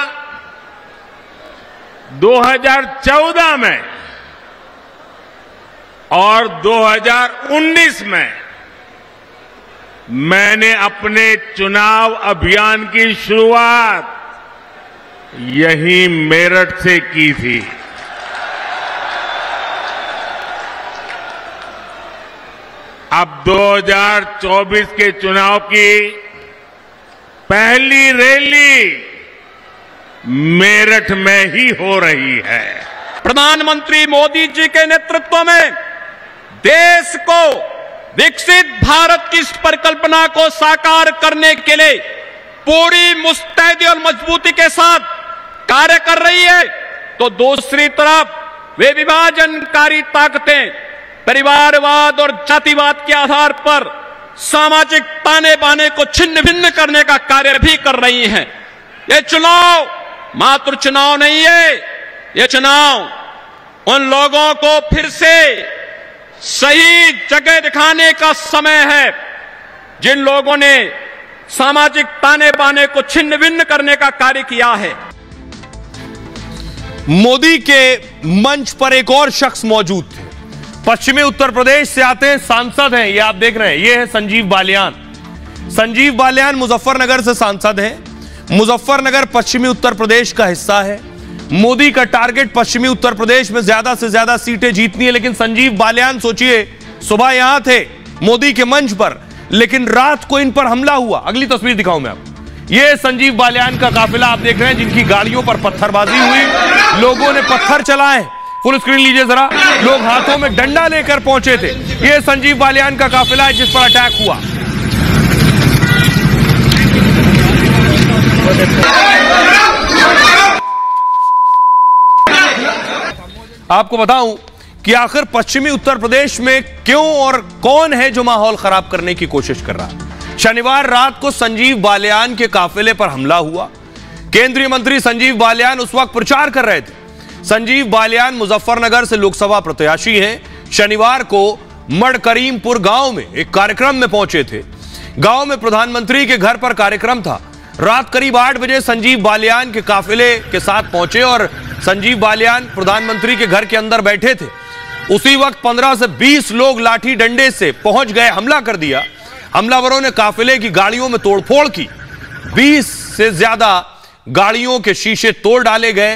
दो हज़ार चौदह में और दो हज़ार उन्नीस में मैंने अपने चुनाव अभियान की शुरुआत यही मेरठ से की थी। अब दो हज़ार चौबीस के चुनाव की पहली रैली मेरठ में ही हो रही है। प्रधानमंत्री मोदी जी के नेतृत्व में देश को विकसित भारत की इस परिकल्पना को साकार करने के लिए पूरी मुस्तैदी और मजबूती के साथ कार्य कर रही है, तो दूसरी तरफ वे विभाजनकारी ताकतें परिवारवाद और जातिवाद के आधार पर सामाजिक ताने बाने को छिन्न भिन्न करने का कार्य भी कर रही हैं। ये चुनाव मात्र चुनाव नहीं है, ये चुनाव उन लोगों को फिर से सही जगह दिखाने का समय है जिन लोगों ने सामाजिक ताने बाने को छिन्न भिन्न करने का कार्य किया है। मोदी के मंच पर एक और शख्स मौजूद थे। पश्चिमी उत्तर प्रदेश से आते हैं, सांसद हैं, ये आप देख रहे हैं, ये है संजीव बालियान। संजीव बालियान मुजफ्फरनगर से सांसद हैं। मुजफ्फरनगर पश्चिमी उत्तर प्रदेश का हिस्सा है। मोदी का टारगेट पश्चिमी उत्तर प्रदेश में ज्यादा से ज्यादा सीटें जीतनी है, लेकिन संजीव बालियान सोचिए, सुबह यहां थे मोदी के मंच पर, लेकिन रात को इन पर हमला हुआ। अगली तस्वीर दिखाऊं मैं आपको। यह संजीव बालियान का काफिला आप देख रहे हैं, जिनकी गाड़ियों पर पत्थरबाजी हुई, लोगों ने पत्थर चलाए। फुल स्क्रीन लीजिए जरा। लोग हाथों में डंडा लेकर पहुंचे थे। यह संजीव बालियान का काफिला है जिस पर अटैक हुआ। आपको बताऊं कि आखिर पश्चिमी उत्तर प्रदेश में क्यों और कौन है जो माहौल खराब करने की कोशिश कर रहा है। शनिवार रात को संजीव बालियान के काफिले पर हमला हुआ। केंद्रीय मंत्री संजीव बालियान उस वक्त प्रचार कर रहे थे। संजीव बालियान मुजफ्फरनगर से लोकसभा प्रत्याशी हैं। शनिवार को मड़करीमपुर गांव में एक कार्यक्रम में पहुंचे थे। गांव में प्रधानमंत्री के घर पर कार्यक्रम था। रात करीब आठ बजे संजीव बालियान के काफिले के साथ पहुंचे और संजीव बालियान प्रधानमंत्री के घर के अंदर बैठे थे। उसी वक्त पंद्रह से बीस लोग लाठी डंडे से पहुंच गए, हमला कर दिया। हमलावरों ने काफिले की गाड़ियों में तोड़फोड़ की। बीस से ज्यादा गाड़ियों के शीशे तोड़ डाले गए।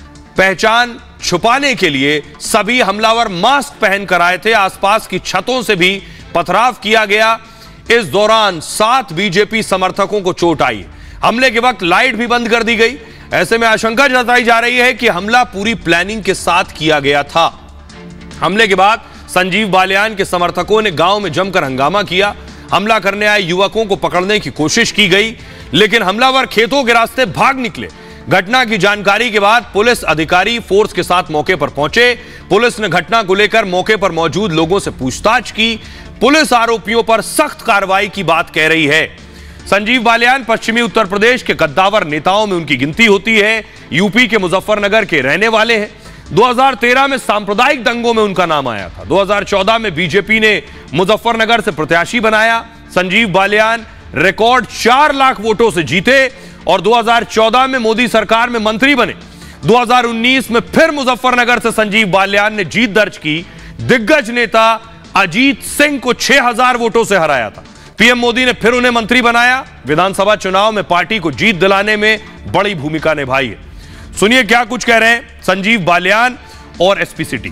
पहचान छुपाने के लिए सभी हमलावर मास्क पहनकर आए थे। आसपास की छतों से भी पथराव किया गया। इस दौरान सात बीजेपी समर्थकों को चोट आई। हमले के वक्त लाइट भी बंद कर दी गई। ऐसे में आशंका जताई जा रही है कि हमला पूरी प्लानिंग के साथ किया गया था। हमले के बाद संजीव बालियान के समर्थकों ने गांव में जमकर हंगामा किया। हमला करने आए युवकों को पकड़ने की कोशिश की गई, लेकिन हमलावर खेतों के रास्ते भाग निकले। घटना की जानकारी के बाद पुलिस अधिकारी फोर्स के साथ मौके पर पहुंचे। पुलिस ने घटना को लेकर मौके पर मौजूद लोगों से पूछताछ की। पुलिस आरोपियों पर सख्त कार्रवाई की बात कह रही है। संजीव बालियान पश्चिमी उत्तर प्रदेश के कद्दावर नेताओं में उनकी गिनती होती है। यूपी के मुजफ्फरनगर के रहने वाले हैं। दो हज़ार तेरह में सांप्रदायिक दंगों में उनका नाम आया था। दो हज़ार चौदह में बीजेपी ने मुजफ्फरनगर से प्रत्याशी बनाया। संजीव बालियान रिकॉर्ड चार लाख वोटों से जीते और दो हज़ार चौदह में मोदी सरकार में मंत्री बने। दो हज़ार उन्नीस में फिर मुजफ्फरनगर से संजीव बालियान ने जीत दर्ज की। दिग्गज नेता अजीत सिंह को छह हज़ार वोटों से हराया था। पीएम मोदी ने फिर उन्हें मंत्री बनाया। विधानसभा चुनाव में पार्टी को जीत दिलाने में बड़ी भूमिका निभाई है। सुनिए क्या कुछ कह रहे हैं संजीव बालियान और एसपी सिटी।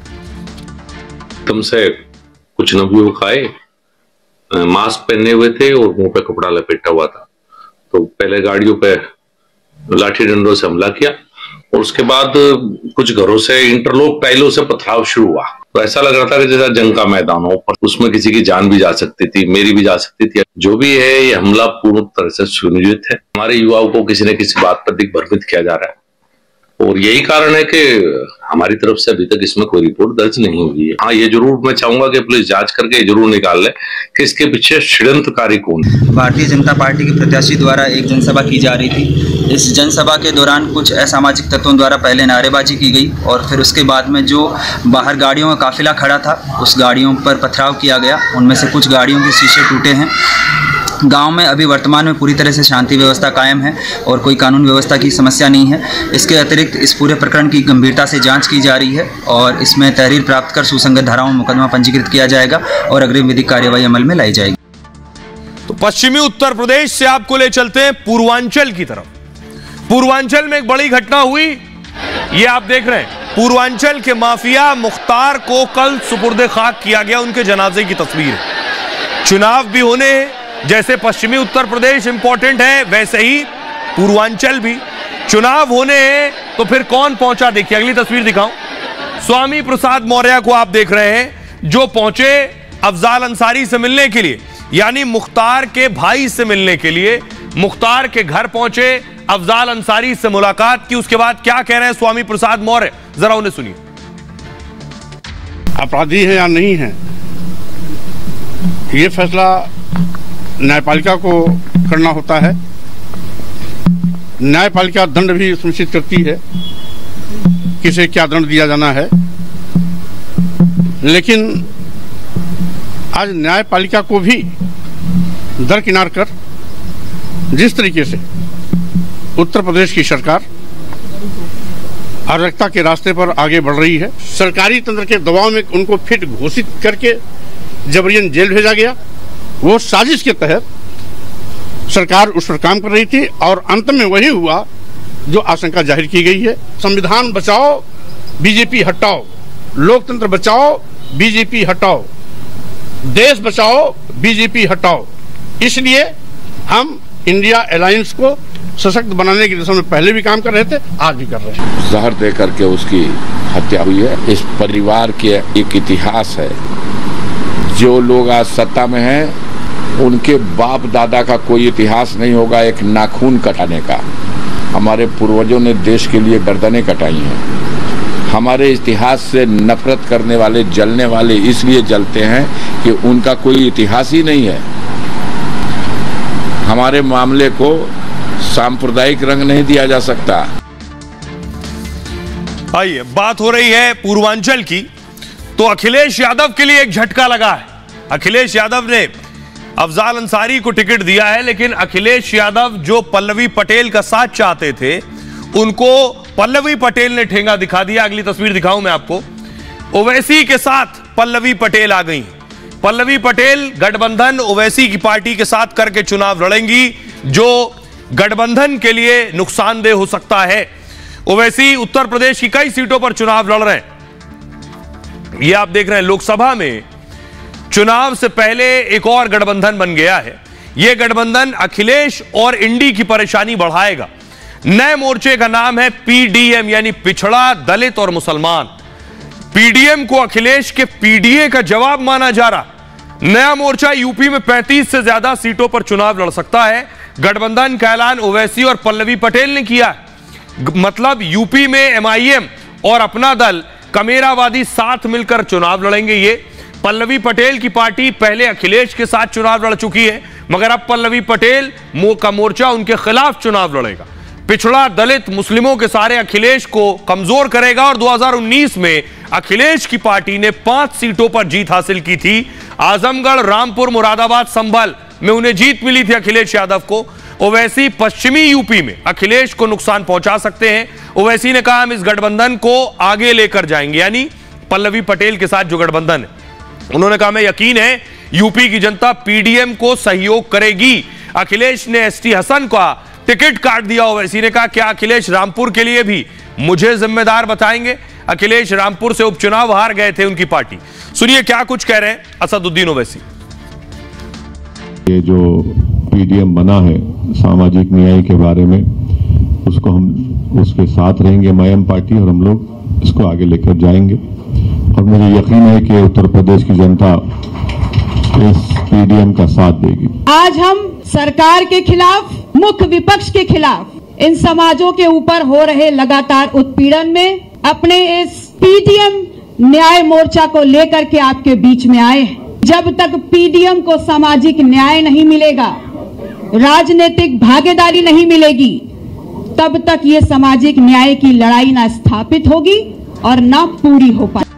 तुमसे कुछ नब्बे खाए, मास्क पहने हुए थे और मुंह पे कपड़ा लपेटा हुआ था। तो पहले गाड़ियों पे लाठी डंडों से हमला किया और उसके बाद कुछ घरों से इंटरलॉक टाइलों से पथराव शुरू हुआ। तो ऐसा लग रहा था कि जैसा जंग का मैदान हो, पर उसमें किसी की जान भी जा सकती थी, मेरी भी जा सकती थी। जो भी है, ये हमला पूर्ण तरह से सुनियोजित है। हमारे युवाओं को किसी न किसी बात पर दिग्भ्रमित किया जा रहा है और यही कारण है कि हमारी तरफ से अभी तक इसमें कोई रिपोर्ट दर्ज नहीं हुई है। हाँ, ये जरूर मैं चाहूंगा कि पुलिस जांच करके जरूर निकाल ले कि इसके पीछे षड्यंत्रकारी कौन है। भारतीय जनता पार्टी के प्रत्याशी द्वारा एक जनसभा की जा रही थी। इस जनसभा के दौरान कुछ असामाजिक तत्वों द्वारा पहले नारेबाजी की गई और फिर उसके बाद में जो बाहर गाड़ियों का काफिला खड़ा था, उस गाड़ियों पर पथराव किया गया। उनमें से कुछ गाड़ियों के शीशे टूटे हैं। गांव में अभी वर्तमान में पूरी तरह से शांति व्यवस्था कायम है और कोई कानून व्यवस्था की समस्या नहीं है। इसके अतिरिक्त इस पूरे प्रकरण की गंभीरता से जांच की जा रही है और इसमें तहरीर प्राप्त कर सुसंगत धाराओं में मुकदमा पंजीकृत किया जाएगा और अग्रिम विधिक कार्यवाही अमल में लाई जाएगी। तो पश्चिमी उत्तर प्रदेश से आपको ले चलते हैं पूर्वांचल की तरफ। पूर्वांचल में एक बड़ी घटना हुई, ये आप देख रहे हैं। पूर्वांचल के माफिया मुख्तार को कल सुपुर्दे खाक किया गया। उनके जनाजे की तस्वीर है। चुनाव भी होने हैं। जैसे पश्चिमी उत्तर प्रदेश इंपॉर्टेंट है, वैसे ही पूर्वांचल भी। चुनाव होने हैं तो फिर कौन पहुंचा, देखिए अगली तस्वीर दिखाऊं। स्वामी प्रसाद मौर्य को आप देख रहे हैं, जो पहुंचे अफजाल अंसारी से मिलने के लिए, यानी मुख्तार के भाई से मिलने के लिए। मुख्तार के घर पहुंचे, अफजाल अंसारी से मुलाकात की। उसके बाद क्या कह रहे हैं स्वामी प्रसाद मौर्य, जरा उन्हें सुनिए। अपराधी है या नहीं है, ये फैसला न्यायपालिका को करना होता है। न्यायपालिका दंड भी सुनिश्चित करती है, किसे क्या दंड दिया जाना है। लेकिन आज न्यायपालिका को भी दरकिनार कर जिस तरीके से उत्तर प्रदेश की सरकार अराजकता के रास्ते पर आगे बढ़ रही है, सरकारी तंत्र के दबाव में उनको फिट घोषित करके जबरियन जेल भेजा गया। वो साजिश के तहत सरकार उस पर काम कर रही थी और अंत में वही हुआ जो आशंका जाहिर की गई है। संविधान बचाओ, बीजेपी हटाओ, लोकतंत्र बचाओ, बीजेपी हटाओ, देश बचाओ, बीजेपी हटाओ। इसलिए हम इंडिया अलायंस को सशक्त बनाने की दिशा में पहले भी काम कर रहे थे, आज भी कर रहे हैं। जहर दे करके उसकी हत्या हुई है। इस परिवार के एक इतिहास है। जो लोग आज सत्ता में हैं उनके बाप दादा का कोई इतिहास नहीं होगा एक नाखून कटाने का। हमारे पूर्वजों ने देश के लिए गर्दनें कटाई हैं। हमारे इतिहास से नफरत करने वाले, जलने वाले इसलिए जलते हैं कि उनका कोई इतिहास ही नहीं है। हमारे मामले को सांप्रदायिक रंग नहीं दिया जा सकता। आइए, बात हो रही है पूर्वांचल की, तो अखिलेश यादव के लिए एक झटका लगा है। अखिलेश यादव ने अफजाल अंसारी को टिकट दिया है, लेकिन अखिलेश यादव जो पल्लवी पटेल का साथ चाहते थे, उनको पल्लवी पटेल ने ठेंगा दिखा दिया। अगली तस्वीर दिखाऊं मैं आपको। ओवैसी के साथ पल्लवी पटेल आ गई। पल्लवी पटेल गठबंधन ओवैसी की पार्टी के साथ करके चुनाव लड़ेंगी, जो गठबंधन के लिए नुकसानदेह हो सकता है। ओवैसी उत्तर प्रदेश की कई सीटों पर चुनाव लड़ रहे हैं। यह आप देख रहे हैं, लोकसभा में चुनाव से पहले एक और गठबंधन बन गया है। यह गठबंधन अखिलेश और इंडी की परेशानी बढ़ाएगा। नए मोर्चे का नाम है पीडीएम, यानी पिछड़ा, दलित और मुसलमान। पीडीएम को अखिलेश के पीडीए का जवाब माना जा रहा। नया मोर्चा यूपी में पैंतीस से ज्यादा सीटों पर चुनाव लड़ सकता है। गठबंधन का ऐलान ओवैसी और पल्लवी पटेल ने किया है। मतलब यूपी में एमआईएम और अपना दल कमेरावादी साथ मिलकर चुनाव लड़ेंगे। ये पल्लवी पटेल की पार्टी पहले अखिलेश के साथ चुनाव लड़ चुकी है, मगर अब पल्लवी पटेल मो का मोर्चा उनके खिलाफ चुनाव लड़ेगा। पिछड़ा, दलित, मुस्लिमों के सारे अखिलेश को कमजोर करेगा। और दो हज़ार उन्नीस में अखिलेश की पार्टी ने पांच सीटों पर जीत हासिल की थी। आजमगढ़, रामपुर, मुरादाबाद, संभल में उन्हें जीत मिली थी अखिलेश यादव को। ओवैसी पश्चिमी यूपी में अखिलेश को नुकसान पहुंचा सकते हैं। ओवैसी ने कहा हम इस गठबंधन को आगे लेकर जाएंगे, यानी पल्लवी पटेल के साथ जो गठबंधन है। उन्होंने कहा मैं यकीन है यूपी की जनता पीडीएम को सहयोग करेगी। अखिलेश ने एसटी हसन का टिकट काट दिया। ओवैसी ने कहा क्या अखिलेश रामपुर के लिए भी मुझे जिम्मेदार बताएंगे? अखिलेश रामपुर से उपचुनाव हार गए थे उनकी पार्टी। सुनिए क्या कुछ कह रहे हैं असदुद्दीन ओवैसी। ये जो पीडीएम बना है सामाजिक न्याय के बारे में, उसको हम उसके साथ रहेंगे एमआईएम पार्टी, और हम लोग इसको आगे लेकर जाएंगे। और मुझे यकीन है कि उत्तर प्रदेश की जनता इस पीडीएम का साथ देगी। आज हम सरकार के खिलाफ, मुख्य विपक्ष के खिलाफ, इन समाजों के ऊपर हो रहे लगातार उत्पीड़न में अपने इस पीडीएम न्याय मोर्चा को लेकर के आपके बीच में आए। जब तक पीडीएम को सामाजिक न्याय नहीं मिलेगा, राजनीतिक भागीदारी नहीं मिलेगी, तब तक ये सामाजिक न्याय की लड़ाई ना स्थापित होगी और ना पूरी हो पाएगी।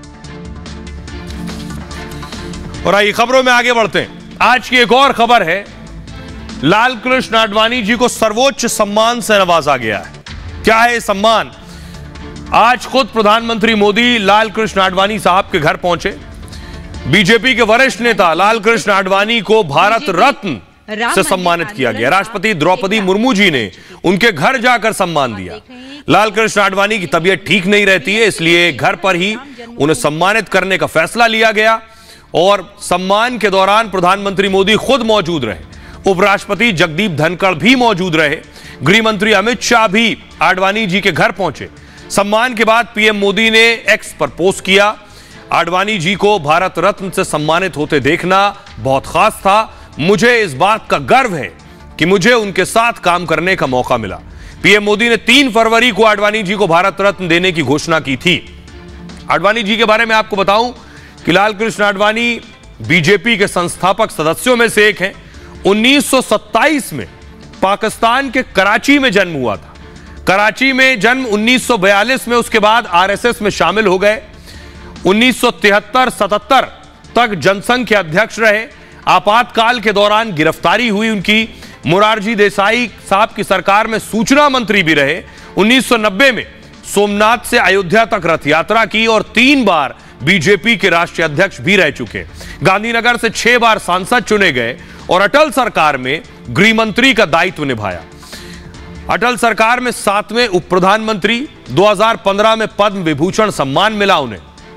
और आइए खबरों में आगे बढ़ते हैं। आज की एक और खबर है, लाल कृष्ण आडवाणी जी को सर्वोच्च सम्मान से नवाजा गया है। क्या है सम्मान? आज खुद प्रधानमंत्री मोदी लाल कृष्ण आडवाणी साहब के घर पहुंचे। बीजेपी के वरिष्ठ नेता लाल कृष्ण आडवाणी को भारत रत्न से सम्मानित किया गया। राष्ट्रपति द्रौपदी मुर्मू जी ने उनके घर जाकर सम्मान दिया। लाल कृष्ण आडवाणी की तबीयत ठीक नहीं रहती है, इसलिए घर पर ही उन्हें सम्मानित करने का फैसला लिया गया। और सम्मान के दौरान प्रधानमंत्री मोदी खुद मौजूद रहे, उपराष्ट्रपति जगदीप धनखड़ भी मौजूद रहे, गृह मंत्री अमित शाह भी आडवाणी जी के घर पहुंचे। सम्मान के बाद पीएम मोदी ने एक्स पर पोस्ट किया, आडवाणी जी को भारत रत्न से सम्मानित होते देखना बहुत खास था। मुझे इस बात का गर्व है कि मुझे उनके साथ काम करने का मौका मिला। पीएम मोदी ने तीन फरवरी को आडवाणी जी को भारत रत्न देने की घोषणा की थी। आडवाणी जी के बारे में आपको बताऊं कि लाल कृष्ण आडवाणी बीजेपी के संस्थापक सदस्यों में से एक हैं। उन्नीस सौ सत्ताईस में पाकिस्तान के कराची में जन्म हुआ था। कराची में जन्म उन्नीस सौ बयालीस में, उसके बाद आरएसएस में शामिल हो गए। उन्नीस सौ तिहत्तर सतहत्तर तक जनसंघ के अध्यक्ष रहे। आपातकाल के दौरान गिरफ्तारी हुई उनकी। मोरारजी देसाई साहब की सरकार में सूचना मंत्री भी रहे। उन्नीस सौ नब्बे में सोमनाथ से अयोध्या तक रथ यात्रा की और तीन बार बीजेपी के राष्ट्रीय अध्यक्ष भी रह चुके। गांधीनगर से छह बार सांसद चुने गए और अटल सरकार में गृह मंत्री का दायित्व निभाया। अटल सरकार में सातवें उप प्रधानमंत्री, दो हज़ार पंद्रह में पद्म विभूषण सम्मान मिला उन्हें।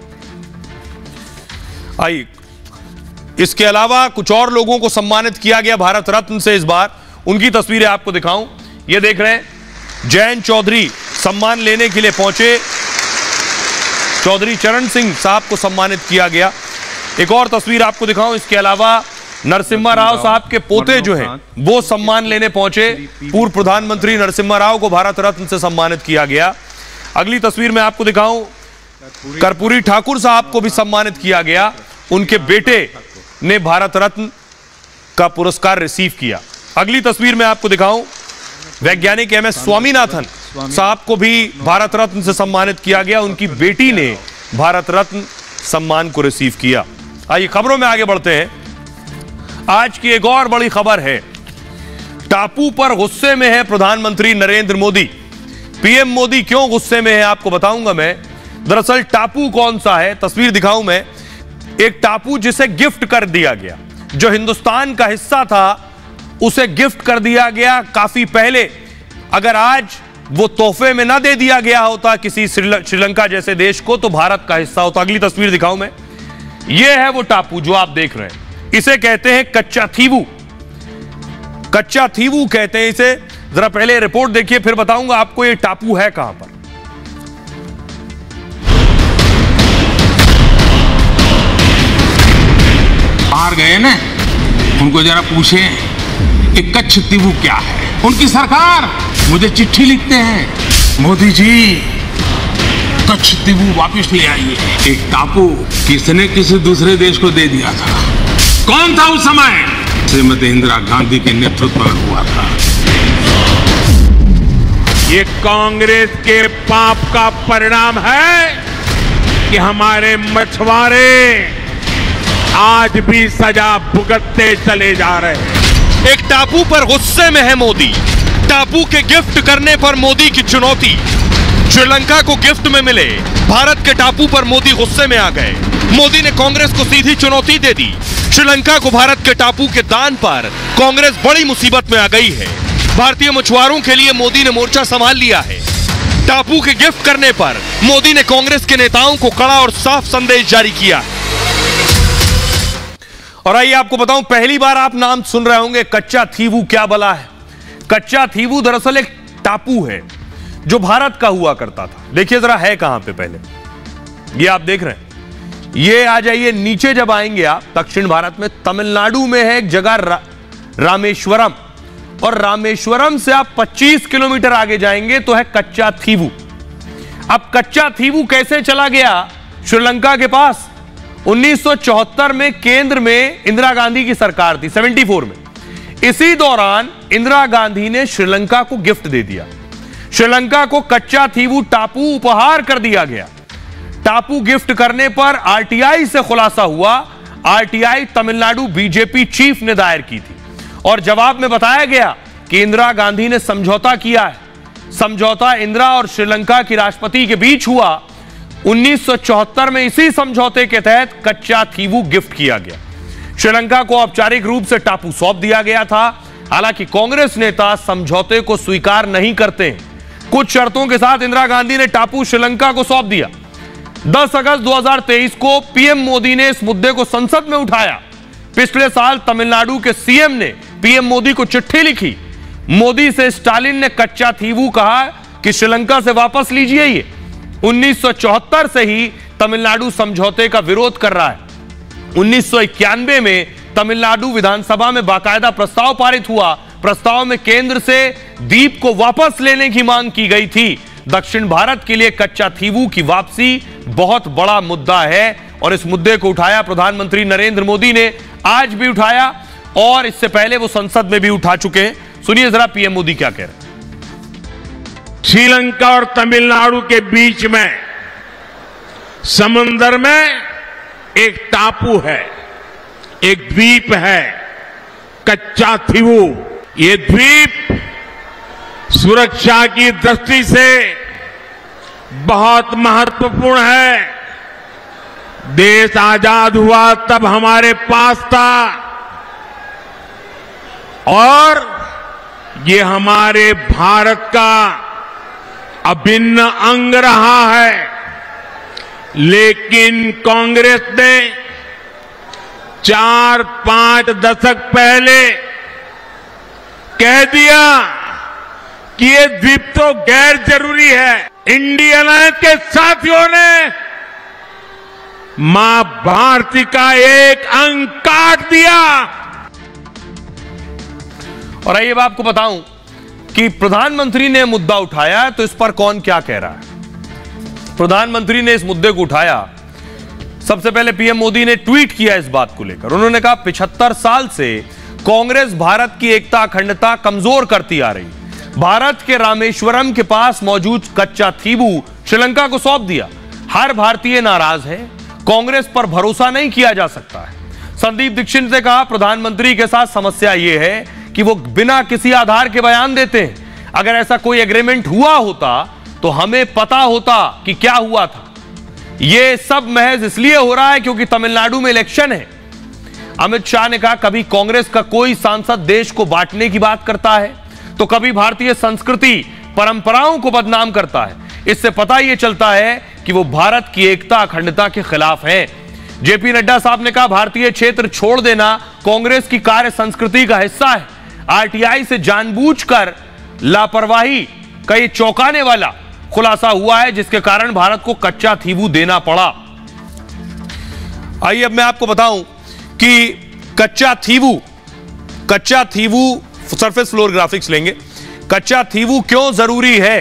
आइए, इसके अलावा कुछ और लोगों को सम्मानित किया गया भारत रत्न से इस बार। उनकी तस्वीरें आपको दिखाऊं। ये देख रहे हैं, जयंत चौधरी सम्मान लेने के लिए पहुंचे। चौधरी चरण सिंह साहब को सम्मानित किया गया। एक और तस्वीर आपको दिखाऊं। इसके अलावा नरसिम्हा राव साहब के पोते जो हैं वो सम्मान लेने पहुंचे। पूर्व प्रधानमंत्री नरसिम्हा राव को भारत रत्न से सम्मानित किया गया। अगली तस्वीर में आपको दिखाऊं, कर्पूरी ठाकुर साहब को भी सम्मानित किया गया। उनके बेटे ने भारत रत्न का पुरस्कार रिसीव किया। अगली तस्वीर में आपको दिखाऊं, वैज्ञानिक एम एस स्वामीनाथन साहब को भी भारत रत्न से सम्मानित किया गया। उनकी बेटी ने भारत रत्न सम्मान को रिसीव किया। आइए खबरों में आगे बढ़ते हैं। आज की एक और बड़ी खबर है, टापू पर गुस्से में है प्रधानमंत्री नरेंद्र मोदी। पीएम मोदी क्यों गुस्से में है आपको बताऊंगा मैं। दरअसल टापू कौन सा है, तस्वीर दिखाऊं मैं। एक टापू जिसे गिफ्ट कर दिया गया, जो हिंदुस्तान का हिस्सा था उसे गिफ्ट कर दिया गया काफी पहले। अगर आज वो तोहफे में ना दे दिया गया होता किसी श्रीलंका जैसे देश को, तो भारत का हिस्सा होता। अगली तस्वीर दिखाऊं मैं। यह है वो टापू जो आप देख रहे हैं। इसे कहते हैं कच्चा थीवू। कच्चा थीवू कहते हैं इसे। जरा पहले रिपोर्ट देखिए, फिर बताऊंगा आपको ये टापू है कहां पर। बाहर गए ना, उनको जरा पूछे कि कच्छ थीवू क्या है। उनकी सरकार मुझे चिट्ठी लिखते हैं, मोदी जी कच्छ थीवू वापस ले आइए। एक टापू किसने किसी दूसरे देश को दे दिया था, कौन था उस समय? श्रीमती इंदिरा गांधी के नेतृत्व में हुआ था। ये कांग्रेस के पाप का परिणाम है कि हमारे मछुआरे आज भी सजा भुगतते चले जा रहे हैं। एक टापू पर गुस्से में है मोदी। टापू के गिफ्ट करने पर मोदी की चुनौती। श्रीलंका को गिफ्ट में मिले भारत के टापू पर मोदी गुस्से में आ गए। मोदी ने कांग्रेस को सीधी चुनौती दे दी। श्रीलंका को भारत के टापू के दान पर कांग्रेस बड़ी मुसीबत में आ गई है। भारतीय मछुआरों के लिए मोदी ने मोर्चा संभाल लिया है। टापू के गिफ्ट करने पर मोदी ने कांग्रेस के नेताओं को कड़ा और साफ संदेश जारी किया। और आइए आपको बताऊं, पहली बार आप नाम सुन रहे होंगे कच्चा थीवू क्या बला है। कच्चा थीवू दरअसल एक टापू है जो भारत का हुआ करता था। देखिए जरा है कहां पे, पहले ये आप देख रहे हैं। ये आ जाइए नीचे, जब आएंगे आप दक्षिण भारत में, तमिलनाडु में है एक जगह रा, रामेश्वरम। और रामेश्वरम से आप पच्चीस किलोमीटर आगे जाएंगे तो है कच्चा थीवू। अब कच्चा थीवू कैसे चला गया श्रीलंका के पास? उन्नीस सौ चौहत्तर में केंद्र में इंदिरा गांधी की सरकार थी, चौहत्तर में। इसी दौरान इंदिरा गांधी ने श्रीलंका को गिफ्ट दे दिया। श्रीलंका को कच्चा थीवू टापू उपहार कर दिया गया। टापू गिफ्ट करने पर आरटीआई से खुलासा हुआ। आरटीआई तमिलनाडु बीजेपी चीफ ने दायर की थी और जवाब में बताया गया कि इंदिरा गांधी ने समझौता किया है। समझौता इंदिरा और श्रीलंका की राष्ट्रपति के बीच हुआ। उन्नीस सौ चौहत्तर में इसी समझौते के तहत कच्चा थीवू गिफ्ट किया गया। श्रीलंका को औपचारिक रूप से टापू सौंप दिया गया था। हालांकि कांग्रेस नेता समझौते को स्वीकार नहीं करते हैं। कुछ शर्तों के साथ इंदिरा गांधी ने टापू श्रीलंका को सौंप दिया। दस अगस्त दो हज़ार तेईस को पीएम मोदी ने इस मुद्दे को संसद में उठाया। पिछले साल तमिलनाडु के सीएम ने पीएम मोदी को चिट्ठी लिखी। मोदी से स्टालिन ने कच्चा थीवू कहा कि श्रीलंका से वापस लीजिए। ये उन्नीस सौ चौहत्तर से ही तमिलनाडु समझौते का विरोध कर रहा है। उन्नीस सौ इक्यानवे में तमिलनाडु विधानसभा में बाकायदा प्रस्ताव पारित हुआ। प्रस्ताव में केंद्र से द्वीप को वापस लेने की मांग की गई थी। दक्षिण भारत के लिए कच्चा थीवू की वापसी बहुत बड़ा मुद्दा है और इस मुद्दे को उठाया प्रधानमंत्री नरेंद्र मोदी ने, आज भी उठाया और इससे पहले वो संसद में भी उठा चुके हैं। सुनिए जरा पीएम मोदी क्या कह रहे हैं। श्रीलंका और तमिलनाडु के बीच में समुद्र में एक टापू है, एक द्वीप है, कच्चा थीवू। ये द्वीप सुरक्षा की दृष्टि से बहुत महत्वपूर्ण है। देश आजाद हुआ तब हमारे पास था, और ये हमारे भारत का अभिन्न अंग रहा है। लेकिन कांग्रेस ने चार पांच दशक पहले कह दिया कि ये द्वीप तो गैर जरूरी है। इंडिया अलायंस के साथियों ने मां भारती का एक अंग काट दिया। और आइए मैं आपको बताऊं कि प्रधानमंत्री ने मुद्दा उठाया तो इस पर कौन क्या कह रहा है। प्रधानमंत्री ने इस मुद्दे को उठाया। सबसे पहले पीएम मोदी ने ट्वीट किया इस बात को लेकर। उन्होंने कहा पिछहत्तर साल से कांग्रेस भारत की एकता अखंडता कमजोर करती आ रही। भारत के रामेश्वरम के पास मौजूद कच्चा थीबू श्रीलंका को सौंप दिया। हर भारतीय नाराज है। कांग्रेस पर भरोसा नहीं किया जा सकता है। संदीप दीक्षित ने कहा प्रधानमंत्री के साथ समस्या यह है कि वो बिना किसी आधार के बयान देते हैं। अगर ऐसा कोई एग्रीमेंट हुआ होता तो हमें पता होता कि क्या हुआ था। यह सब महज इसलिए हो रहा है क्योंकि तमिलनाडु में इलेक्शन है। अमित शाह ने कहा कभी कांग्रेस का कोई सांसद देश को बांटने की बात करता है तो कभी भारतीय संस्कृति परंपराओं को बदनाम करता है। इससे पता यह चलता है कि वो भारत की एकता अखंडता के खिलाफ हैं। जेपी नड्डा साहब ने कहा भारतीय क्षेत्र छोड़ देना कांग्रेस की कार्य संस्कृति का हिस्सा है। आरटीआई से जानबूझकर लापरवाही का ये चौंकाने वाला खुलासा हुआ है जिसके कारण भारत को कच्चा थीबू देना पड़ा। आइए अब मैं आपको बताऊं कि कच्चा थीबू कच्चा थीबू सरफेस फ्लोर ग्राफिक्स लेंगे। कच्चा थीबू क्यों जरूरी है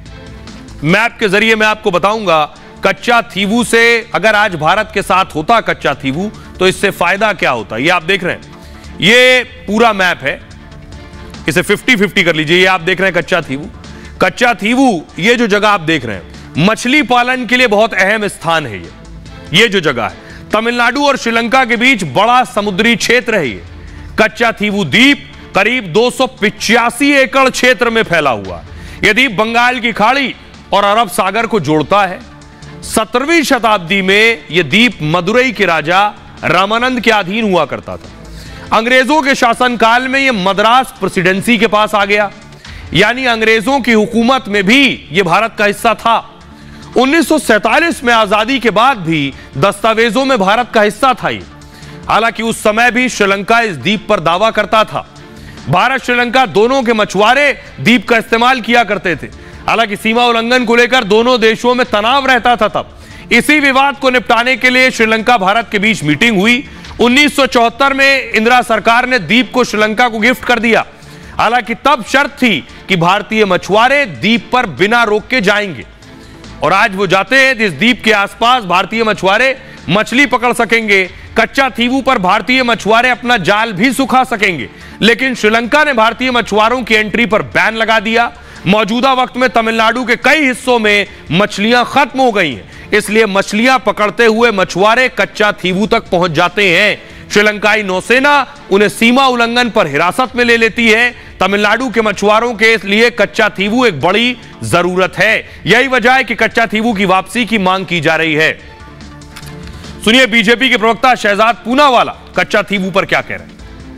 मैप के जरिए मैं आपको बताऊंगा। कच्चा थीबू से अगर आज भारत के साथ होता कच्चा थीबू तो इससे फायदा क्या होता। ये आप देख रहे हैं ये पूरा मैप है। इसे फिफ्टी फिफ्टी कर लीजिए। ये आप देख रहे हैं कच्चा थीबू। कच्चा थीबू ये जो जगह आप देख रहे हैं मछली पालन के लिए बहुत अहम स्थान है। ये ये जो जगह है तमिलनाडु और श्रीलंका के बीच बड़ा समुद्री क्षेत्र है। ये कच्चा थीबू द्वीप करीब दो सौ पिचासी एकड़ क्षेत्र में फैला हुआ है। यह द्वीप बंगाल की खाड़ी और अरब सागर को जोड़ता है। सत्रहवीं शताब्दी में यह द्वीप मदुरई के राजा रामानंद के अधीन हुआ करता था। अंग्रेजों के शासनकाल में यह मद्रास प्रेसिडेंसी के पास आ गया, यानी अंग्रेजों की हुकूमत में भी यह भारत का हिस्सा था। उन्नीस सौ सैंतालीस में आजादी के बाद भी दस्तावेजों में भारत का हिस्सा था। हालांकि उस समय भी श्रीलंका इस द्वीप पर दावा करता था। भारत श्रीलंका दोनों के मछुआरे द्वीप का इस्तेमाल किया करते थे। हालांकि सीमा उल्लंघन को लेकर दोनों देशों में तनाव रहता था। तब इसी विवाद को निपटाने के लिए श्रीलंका भारत के बीच मीटिंग हुई। उन्नीस सौ चौहत्तर में इंदिरा सरकार ने द्वीप को श्रीलंका को गिफ्ट कर दिया। हालांकि तब शर्त थी कि भारतीय मछुआरे द्वीप पर बिना रोक के जाएंगे और आज वो जाते हैं। इस द्वीप के आसपास भारतीय मछुआरे मछली पकड़ सकेंगे। कच्चा थीबू पर भारतीय मछुआरे अपना जाल भी सुखा सकेंगे। लेकिन श्रीलंका ने भारतीय मछुआरों की एंट्री पर बैन लगा दिया। मौजूदा वक्त में तमिलनाडु के कई हिस्सों में मछलियां खत्म हो गई हैं, इसलिए मछलियां पकड़ते हुए मछुआरे कच्चा थीबू तक पहुंच जाते हैं। श्रीलंकाई नौसेना उन्हें सीमा उल्लंघन पर हिरासत में ले लेती है। तमिलनाडु के मछुआरों के लिए कच्चा थीबू एक बड़ी जरूरत है। यही वजह है कि कच्चा थीबू की वापसी की मांग की जा रही है। सुनिए बीजेपी के प्रवक्ता शहजाद पूनावाला कच्चा थीबू पर क्या कह रहे हैं।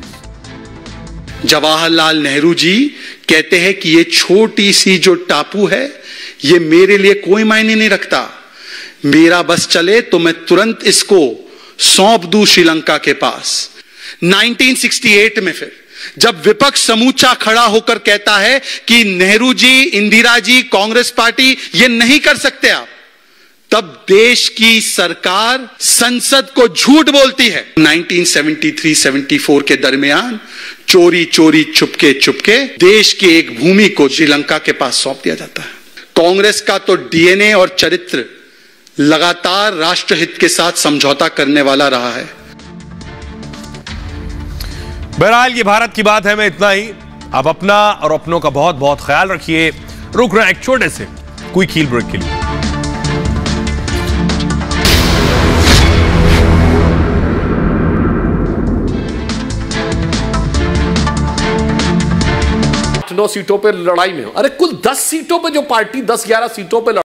जवाहरलाल नेहरू जी कहते हैं कि ये छोटी सी जो टापू है ये मेरे लिए कोई मायने नहीं रखता। मेरा बस चले तो मैं तुरंत इसको सौंप दूं श्रीलंका के पास। उन्नीस सौ अड़सठ में फिर जब विपक्ष समूचा खड़ा होकर कहता है कि नेहरू जी, इंदिरा जी, कांग्रेस पार्टी ये नहीं कर सकते आप, तब देश की सरकार संसद को झूठ बोलती है। उन्नीस सौ तिहत्तर चौहत्तर के दरमियान चोरी चोरी चुपके चुपके देश की एक भूमि को श्रीलंका के पास सौंप दिया जाता है। कांग्रेस का तो डीएनए और चरित्र लगातार राष्ट्रहित के साथ समझौता करने वाला रहा है। बहरहाल ये भारत की बात है। मैं इतना ही। आप अपना और अपनों का बहुत बहुत ख्याल रखिए। रुक रहे हैं एक छोटे से क्विक हील ब्रेक के लिए। नौ सीटों पे लड़ाई में हो। अरे कुल दस सीटों पे जो पार्टी दस ग्यारह सीटों पे